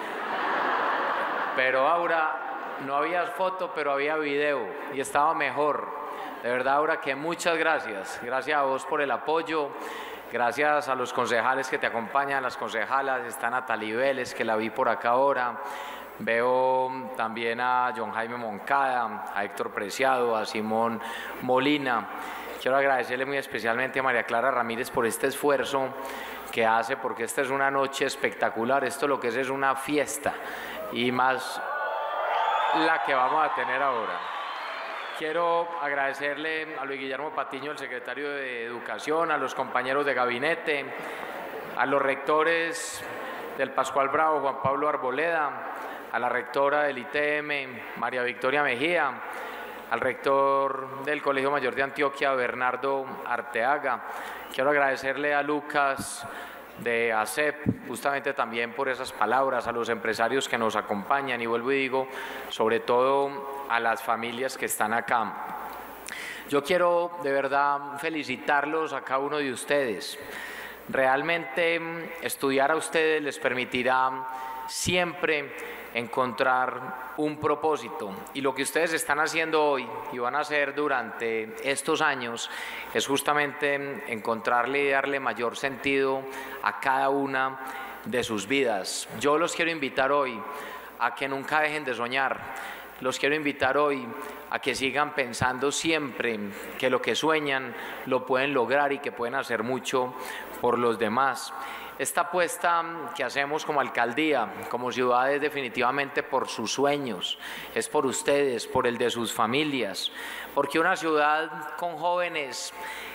Pero Aura, no había foto, pero había video y estaba mejor. De verdad, Aura, que muchas gracias. Gracias a vos por el apoyo. Gracias a los concejales que te acompañan, las concejalas. Está Natalie Vélez, que la vi por acá ahora. Veo también a John Jaime Moncada, a Héctor Preciado, a Simón Molina. Quiero agradecerle muy especialmente a María Clara Ramírez por este esfuerzo que hace, porque esta es una noche espectacular. Esto lo que es una fiesta y más la que vamos a tener ahora. Quiero agradecerle a Luis Guillermo Patiño, el secretario de Educación, a los compañeros de gabinete, a los rectores del Pascual Bravo, Juan Pablo Arboleda, a la rectora del ITM, María Victoria Mejía, al rector del Colegio Mayor de Antioquia, Bernardo Arteaga. Quiero agradecerle a Lucas de ASEP, justamente también por esas palabras, a los empresarios que nos acompañan y vuelvo y digo, sobre todo a las familias que están acá. Yo quiero de verdad felicitarlos a cada uno de ustedes. Realmente estudiar a ustedes les permitirá siempre encontrar un propósito. Y lo que ustedes están haciendo hoy y van a hacer durante estos años es justamente encontrarle y darle mayor sentido a cada una de sus vidas. Yo los quiero invitar hoy a que nunca dejen de soñar. Los quiero invitar hoy a que sigan pensando siempre que lo que sueñan lo pueden lograr y que pueden hacer mucho por los demás. Esta apuesta que hacemos como alcaldía, como ciudad, es definitivamente por sus sueños, es por ustedes, por el de sus familias, porque una ciudad con jóvenes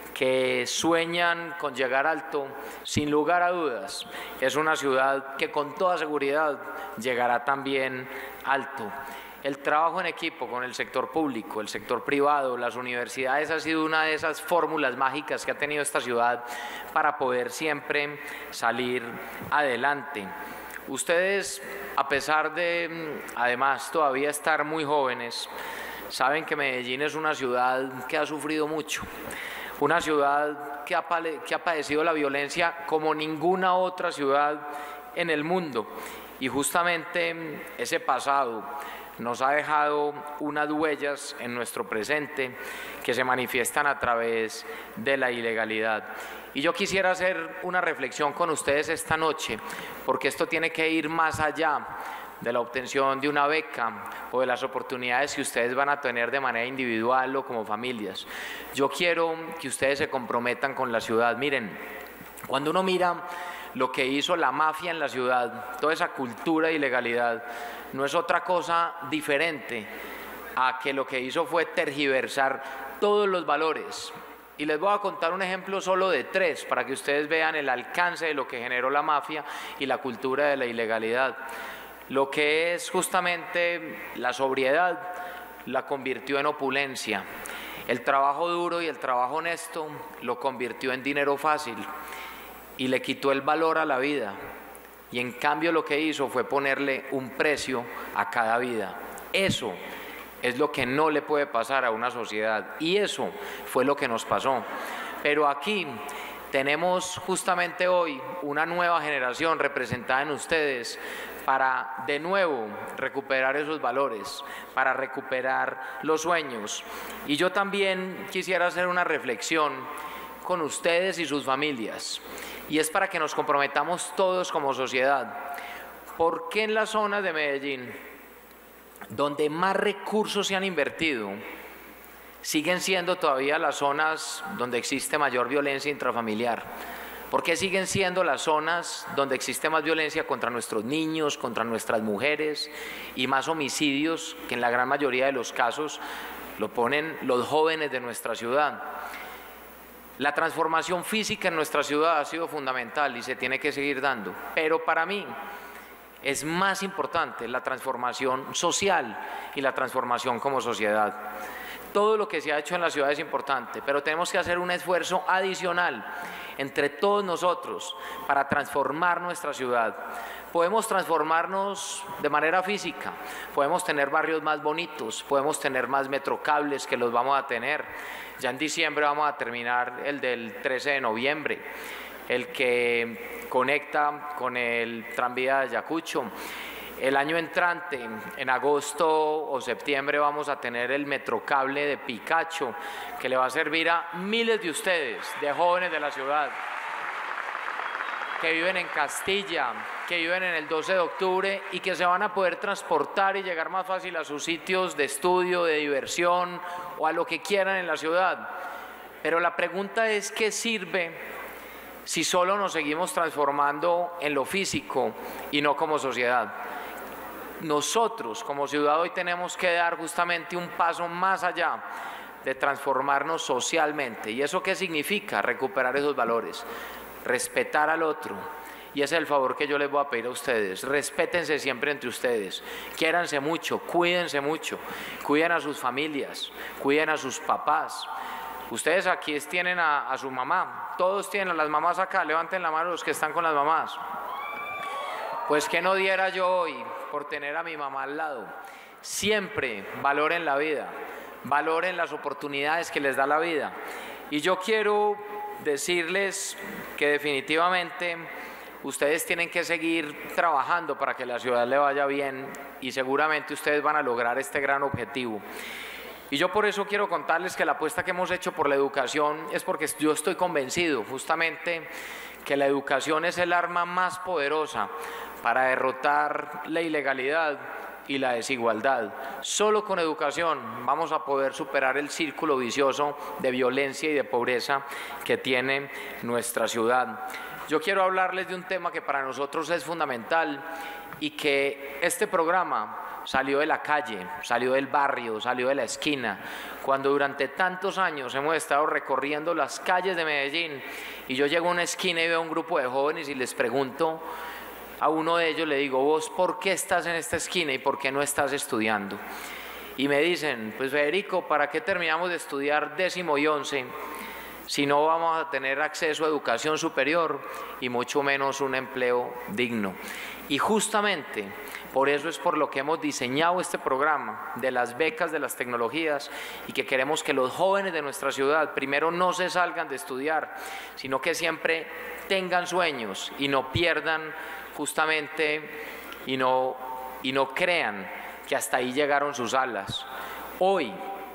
que sueñan con llegar alto, sin lugar a dudas, es una ciudad que con toda seguridad llegará también alto. El trabajo en equipo con el sector público, el sector privado, las universidades ha sido una de esas fórmulas mágicas que ha tenido esta ciudad para poder siempre salir adelante. Ustedes, a pesar de, además, todavía estar muy jóvenes, saben que Medellín es una ciudad que ha sufrido mucho, una ciudad que ha padecido la violencia como ninguna otra ciudad en el mundo. Y justamente ese pasado nos ha dejado unas huellas en nuestro presente que se manifiestan a través de la ilegalidad. Y yo quisiera hacer una reflexión con ustedes esta noche, porque esto tiene que ir más allá de la obtención de una beca o de las oportunidades que ustedes van a tener de manera individual o como familias. Yo quiero que ustedes se comprometan con la ciudad. Miren, cuando uno mira lo que hizo la mafia en la ciudad, toda esa cultura de ilegalidad, no es otra cosa diferente a que lo que hizo fue tergiversar todos los valores. Y les voy a contar un ejemplo solo de 3 para que ustedes vean el alcance de lo que generó la mafia y la cultura de la ilegalidad. Lo que es justamente la sobriedad la convirtió en opulencia. El trabajo duro y el trabajo honesto lo convirtió en dinero fácil y le quitó el valor a la vida. Y en cambio lo que hizo fue ponerle un precio a cada vida. Eso es lo que no le puede pasar a una sociedad y eso fue lo que nos pasó. Pero aquí tenemos justamente hoy una nueva generación representada en ustedes para de nuevo recuperar esos valores, para recuperar los sueños. Y yo también quisiera hacer una reflexión con ustedes y sus familias. Y es para que nos comprometamos todos como sociedad. ¿Por qué en las zonas de Medellín, donde más recursos se han invertido, siguen siendo todavía las zonas donde existe mayor violencia intrafamiliar? ¿Por qué siguen siendo las zonas donde existe más violencia contra nuestros niños, contra nuestras mujeres y más homicidios que en la gran mayoría de los casos lo ponen los jóvenes de nuestra ciudad? La transformación física en nuestra ciudad ha sido fundamental y se tiene que seguir dando, pero para mí es más importante la transformación social y la transformación como sociedad. Todo lo que se ha hecho en la ciudad es importante, pero tenemos que hacer un esfuerzo adicional entre todos nosotros para transformar nuestra ciudad. Podemos transformarnos de manera física, podemos tener barrios más bonitos, podemos tener más metrocables que los vamos a tener. Ya en diciembre vamos a terminar el del 13 de noviembre, el que conecta con el tranvía de Ayacucho. El año entrante, en agosto o septiembre, vamos a tener el metrocable de Picacho, que le va a servir a miles de ustedes, de jóvenes de la ciudad, que viven en Castilla, que viven en el 12 de octubre y que se van a poder transportar y llegar más fácil a sus sitios de estudio, de diversión o a lo que quieran en la ciudad. Pero la pregunta es, ¿qué sirve si solo nos seguimos transformando en lo físico y no como sociedad? Nosotros como ciudad hoy tenemos que dar justamente un paso más allá de transformarnos socialmente. ¿Y eso qué significa? Recuperar esos valores, respetar al otro. Y ese es el favor que yo les voy a pedir a ustedes. Respétense siempre entre ustedes, quiéranse mucho, cuiden a sus familias, cuiden a sus papás. Ustedes aquí tienen a su mamá, todos tienen a las mamás acá, levanten la mano los que están con las mamás. Pues que no diera yo hoy por tener a mi mamá al lado. Siempre valoren la vida, valoren las oportunidades que les da la vida. Y yo quiero decirles que definitivamente ustedes tienen que seguir trabajando para que la ciudad le vaya bien y seguramente ustedes van a lograr este gran objetivo. Y yo por eso quiero contarles que la apuesta que hemos hecho por la educación es porque yo estoy convencido justamente que la educación es el arma más poderosa para derrotar la ilegalidad y la desigualdad. Solo con educación vamos a poder superar el círculo vicioso de violencia y de pobreza que tiene nuestra ciudad. Yo quiero hablarles de un tema que para nosotros es fundamental y que este programa salió de la calle, salió del barrio, salió de la esquina, cuando durante tantos años hemos estado recorriendo las calles de Medellín y yo llego a una esquina y veo un grupo de jóvenes y les pregunto a uno de ellos, le digo, ¿vos por qué estás en esta esquina y por qué no estás estudiando? Y me dicen, pues Federico, ¿para qué terminamos de estudiar 10º y 11 si no vamos a tener acceso a educación superior y mucho menos un empleo digno? Y justamente por eso es por lo que hemos diseñado este programa de las becas de las tecnologías y que queremos que los jóvenes de nuestra ciudad primero no se salgan de estudiar, sino que siempre tengan sueños y no pierdan justamente y no crean que hasta ahí llegaron sus alas. Hoy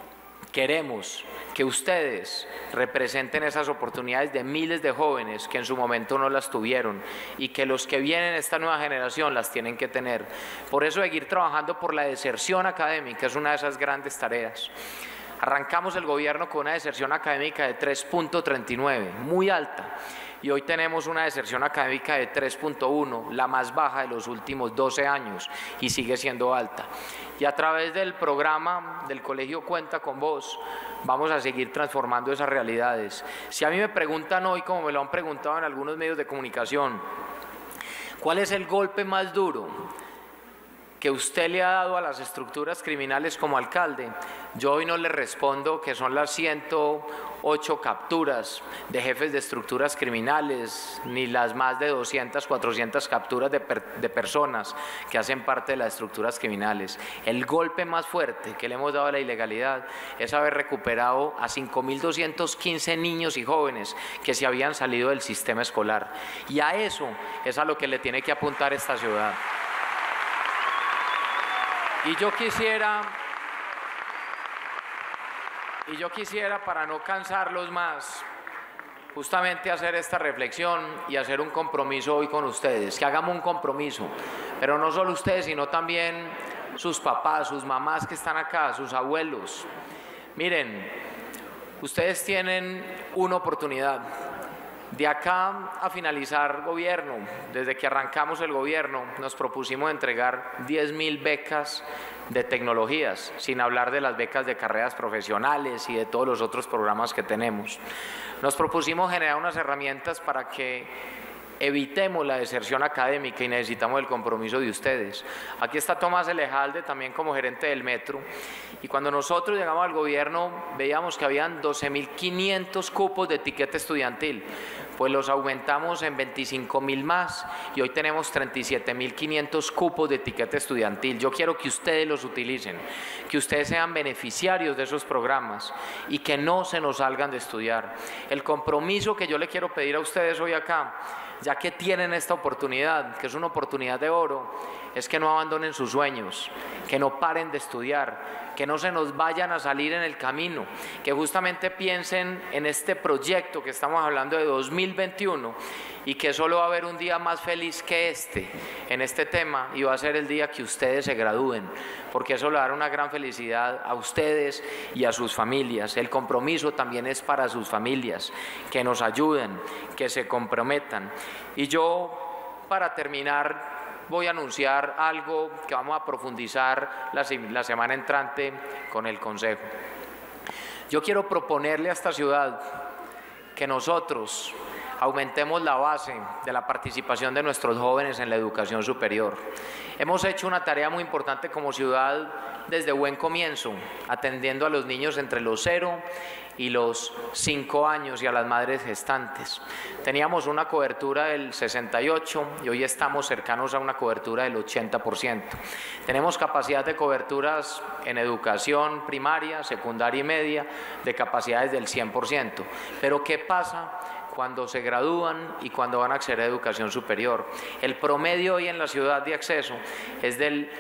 queremos que ustedes representen esas oportunidades de miles de jóvenes que en su momento no las tuvieron y que los que vienen esta nueva generación las tienen que tener. Por eso seguir trabajando por la deserción académica es una de esas grandes tareas. Arrancamos el gobierno con una deserción académica de 3.39, muy alta. Y hoy tenemos una deserción académica de 3.1, la más baja de los últimos 12 años y sigue siendo alta. Y a través del programa del Colegio Cuenta con Vos, vamos a seguir transformando esas realidades. Si a mí me preguntan hoy, como me lo han preguntado en algunos medios de comunicación, ¿cuál es el golpe más duro que usted le ha dado a las estructuras criminales como alcalde? Yo hoy no le respondo que son las 108 capturas de jefes de estructuras criminales, ni las más de 200, 400 capturas de personas que hacen parte de las estructuras criminales. El golpe más fuerte que le hemos dado a la ilegalidad es haber recuperado a 5.215 niños y jóvenes que se habían salido del sistema escolar. Y a eso es a lo que le tiene que apuntar esta ciudad. Y yo quisiera, para no cansarlos más, justamente hacer esta reflexión y hacer un compromiso hoy con ustedes, que hagamos un compromiso, pero no solo ustedes, sino también sus papás, sus mamás que están acá, sus abuelos. Miren, ustedes tienen una oportunidad. De acá a finalizar gobierno, desde que arrancamos el gobierno, nos propusimos entregar 10.000 becas de tecnologías, sin hablar de las becas de carreras profesionales y de todos los otros programas que tenemos. Nos propusimos generar unas herramientas para que evitemos la deserción académica y necesitamos el compromiso de ustedes. Aquí está Tomás Elejalde también como gerente del metro y cuando nosotros llegamos al gobierno veíamos que habían 12.500 cupos de etiqueta estudiantil, pues los aumentamos en 25.000 más y hoy tenemos 37.500 cupos de etiqueta estudiantil. Yo quiero que ustedes los utilicen, que ustedes sean beneficiarios de esos programas y que no se nos salgan de estudiar. El compromiso que yo le quiero pedir a ustedes hoy acá, ya que tienen esta oportunidad, que es una oportunidad de oro, es que no abandonen sus sueños, que no paren de estudiar, que no se nos vayan a salir en el camino, que justamente piensen en este proyecto que estamos hablando de 2021 y que solo va a haber un día más feliz que este, en este tema, y va a ser el día que ustedes se gradúen, porque eso le va a dar una gran felicidad a ustedes y a sus familias. El compromiso también es para sus familias, que nos ayuden, que se comprometan. Y yo, para terminar, voy a anunciar algo que vamos a profundizar la semana entrante con el Consejo. Yo quiero proponerle a esta ciudad que nosotros aumentemos la base de la participación de nuestros jóvenes en la educación superior. Hemos hecho una tarea muy importante como ciudad desde buen comienzo, atendiendo a los niños entre los 0 y los 5 años y a las madres gestantes. Teníamos una cobertura del 68% y hoy estamos cercanos a una cobertura del 80%. Tenemos capacidad de coberturas en educación primaria, secundaria y media de capacidades del 100%. Pero ¿qué pasa cuando se gradúan y cuando van a acceder a educación superior. El promedio hoy en la ciudad de acceso es del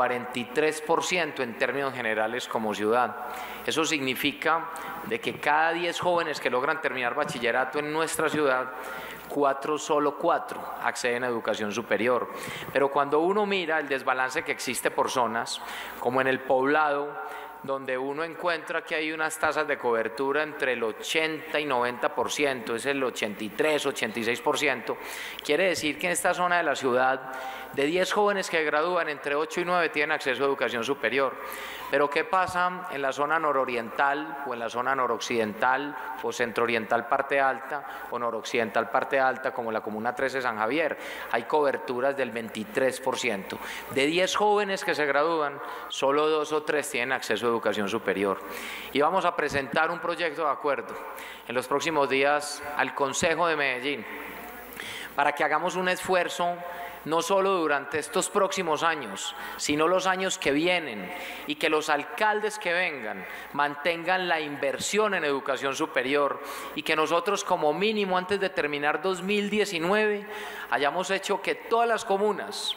43% en términos generales como ciudad. Eso significa de que cada 10 jóvenes que logran terminar bachillerato en nuestra ciudad, solo 4 acceden a educación superior. Pero cuando uno mira el desbalance que existe por zonas, como en el Poblado, donde uno encuentra que hay unas tasas de cobertura entre el 80 y 90%, es el 83, 86%, quiere decir que en esta zona de la ciudad, de 10 jóvenes que gradúan, entre 8 y 9 tienen acceso a educación superior. Pero ¿qué pasa en la zona nororiental o en la zona noroccidental o centrooriental parte alta o noroccidental parte alta, como la Comuna 13 de San Javier? Hay coberturas del 23%. De 10 jóvenes que se gradúan, solo 2 o 3 tienen acceso a educación superior. Y vamos a presentar un proyecto de acuerdo en los próximos días al Consejo de Medellín para que hagamos un esfuerzo no solo durante estos próximos años, sino los años que vienen, y que los alcaldes que vengan mantengan la inversión en educación superior, y que nosotros como mínimo antes de terminar 2019 hayamos hecho que todas las comunas,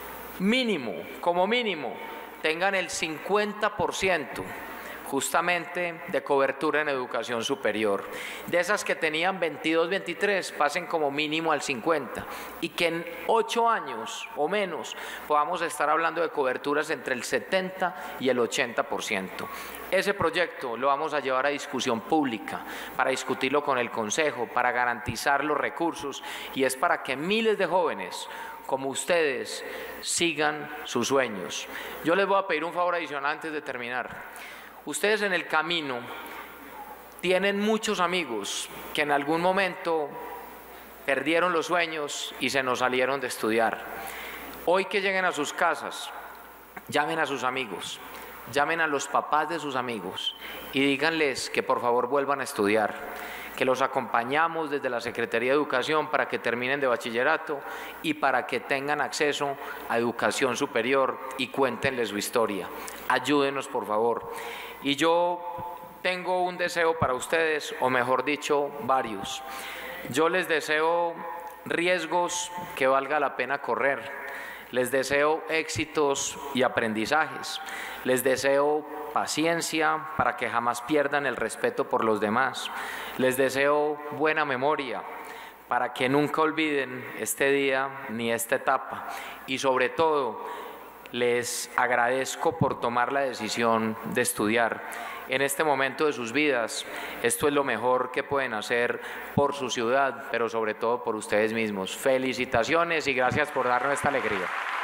como mínimo, tengan el 50% justamente de cobertura en educación superior. De esas que tenían 22, 23, pasen como mínimo al 50, y que en 8 años o menos podamos estar hablando de coberturas entre el 70 y el 80%. Ese proyecto lo vamos a llevar a discusión pública, para discutirlo con el Consejo, para garantizar los recursos, y es para que miles de jóvenes como ustedes sigan sus sueños. Yo les voy a pedir un favor adicional antes de terminar. Ustedes en el camino tienen muchos amigos que en algún momento perdieron los sueños y se nos salieron de estudiar. Hoy que lleguen a sus casas, llamen a sus amigos, llamen a los papás de sus amigos y díganles que por favor vuelvan a estudiar, que los acompañamos desde la Secretaría de Educación para que terminen de bachillerato y para que tengan acceso a educación superior, y cuéntenles su historia. Ayúdenos, por favor. Y yo tengo un deseo para ustedes, o mejor dicho, varios. Yo les deseo riesgos que valga la pena correr. Les deseo éxitos y aprendizajes. Les deseo paciencia para que jamás pierdan el respeto por los demás. Les deseo buena memoria para que nunca olviden este día ni esta etapa. Y sobre todo, les agradezco por tomar la decisión de estudiar. En este momento de sus vidas, esto es lo mejor que pueden hacer por su ciudad, pero sobre todo por ustedes mismos. Felicitaciones y gracias por darnos esta alegría.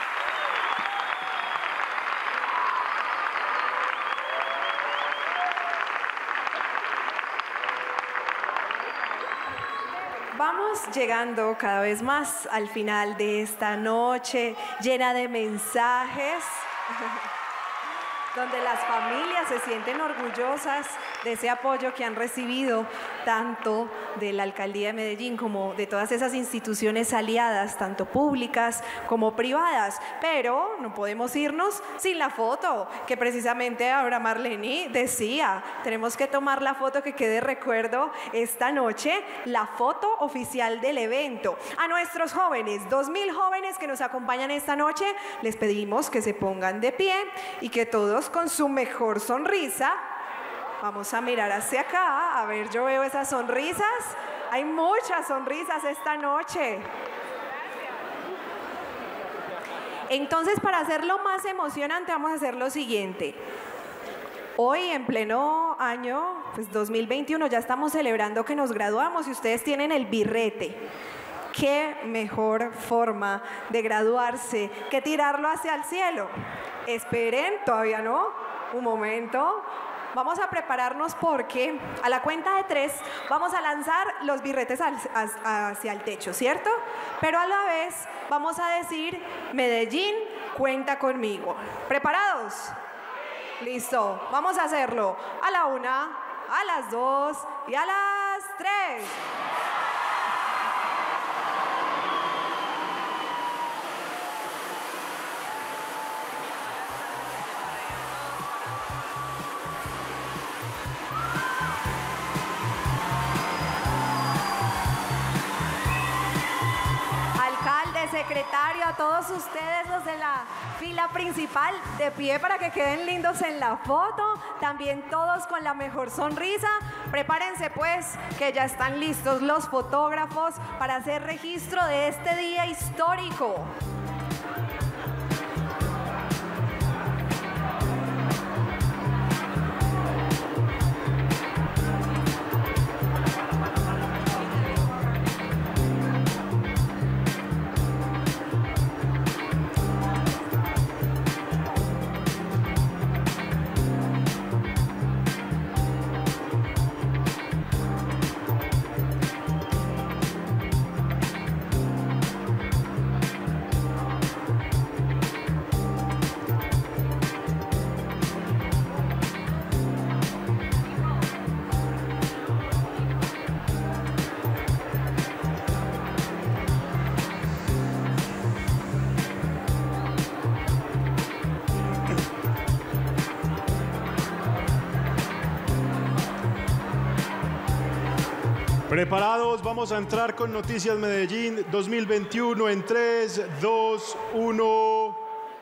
Vamos llegando cada vez más al final de esta noche llena de mensajes, donde las familias se sienten orgullosas de ese apoyo que han recibido tanto de la Alcaldía de Medellín como de todas esas instituciones aliadas, tanto públicas como privadas. Pero no podemos irnos sin la foto, que precisamente Abraham Marleni decía, tenemos que tomar la foto que quede recuerdo esta noche, la foto oficial del evento. A nuestros jóvenes, 2000 jóvenes que nos acompañan esta noche, les pedimos que se pongan de pie y que todos con su mejor sonrisa, vamos a mirar hacia acá, a ver, yo veo esas sonrisas, hay muchas sonrisas esta noche. Entonces, para hacerlo más emocionante, vamos a hacer lo siguiente. Hoy, en pleno año 2021, ya estamos celebrando que nos graduamos y ustedes tienen el birrete. ¿Qué mejor forma de graduarse que tirarlo hacia el cielo? Esperen, todavía no, un momento. Vamos a prepararnos porque a la cuenta de 3 vamos a lanzar los birretes hacia el techo, ¿cierto? Pero a la vez vamos a decir, Medellín, cuenta conmigo. ¿Preparados? Listo, vamos a hacerlo. A la 1, a las 2 y a las 3. secretario, a todos ustedes, los de la fila principal, de pie para que queden lindos en la foto. También todos con la mejor sonrisa. Prepárense pues, que ya están listos los fotógrafos para hacer registro de este día histórico. Preparados, vamos a entrar con Noticias Medellín 2021 en 3, 2, 1.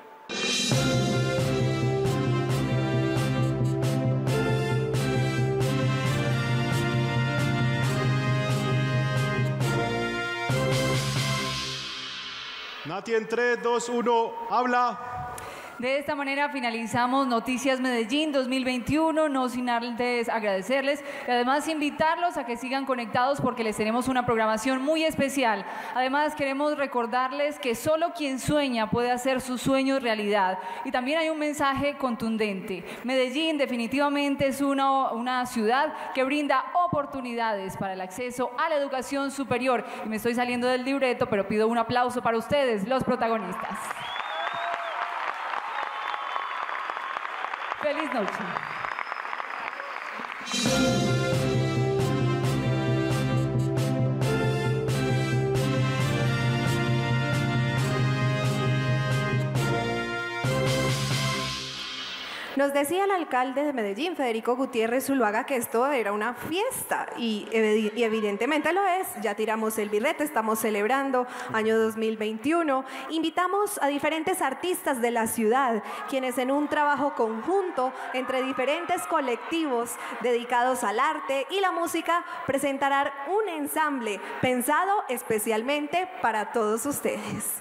Nati en 3, 2, 1, habla. De esta manera finalizamos Noticias Medellín 2021, no sin antes agradecerles y además invitarlos a que sigan conectados porque les tenemos una programación muy especial. Además queremos recordarles que solo quien sueña puede hacer sus sueños realidad y también hay un mensaje contundente. Medellín definitivamente es una ciudad que brinda oportunidades para el acceso a la educación superior y me estoy saliendo del libreto, pero pido un aplauso para ustedes, los protagonistas. Feliz noche. Nos decía el alcalde de Medellín, Federico Gutiérrez Zuluaga, que esto era una fiesta y evidentemente lo es. Ya tiramos el birrete, estamos celebrando año 2021. Invitamos a diferentes artistas de la ciudad, quienes en un trabajo conjunto entre diferentes colectivos dedicados al arte y la música presentarán un ensamble pensado especialmente para todos ustedes.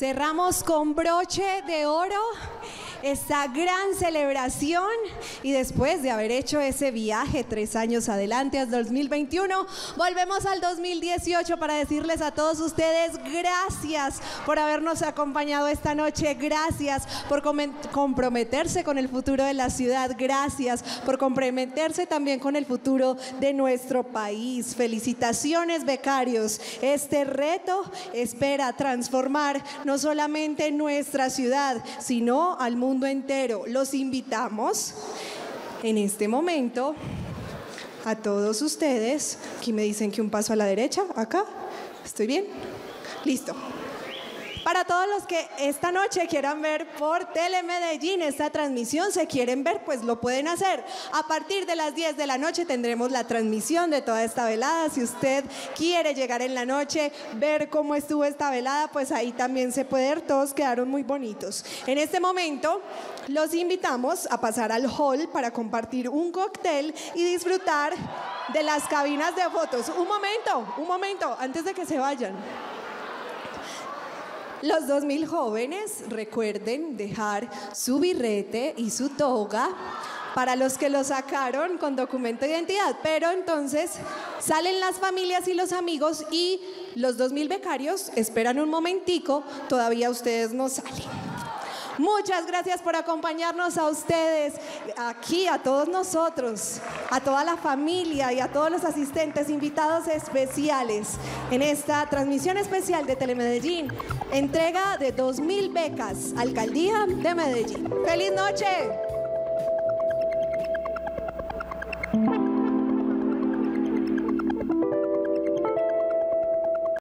Cerramos con broche de oro esta gran celebración y después de haber hecho ese viaje 3 años adelante al 2021, volvemos al 2018 para decirles a todos ustedes gracias por habernos acompañado esta noche, gracias por comprometerse con el futuro de la ciudad, gracias por comprometerse también con el futuro de nuestro país. Felicitaciones, becarios. Este reto espera transformar no solamente nuestra ciudad, sino al mundo entero. Los invitamos en este momento a todos ustedes. Aquí me dicen que un paso a la derecha, acá. ¿Estoy bien? Listo. Para todos los que esta noche quieran ver por Telemedellín esta transmisión, se quieren ver, pues lo pueden hacer. A partir de las 10 de la noche tendremos la transmisión de toda esta velada. Si usted quiere llegar en la noche, ver cómo estuvo esta velada, pues ahí también se puede ver. Todos quedaron muy bonitos. En este momento los invitamos a pasar al hall para compartir un cóctel y disfrutar de las cabinas de fotos. Un momento, antes de que se vayan. Los 2000 jóvenes, recuerden dejar su birrete y su toga para los que lo sacaron con documento de identidad, pero entonces salen las familias y los amigos y los 2000 becarios esperan un momentico, todavía ustedes no salen. Muchas gracias por acompañarnos a ustedes, aquí a todos nosotros, a toda la familia y a todos los asistentes, invitados especiales en esta transmisión especial de Telemedellín, entrega de 2000 becas, Alcaldía de Medellín. ¡Feliz noche!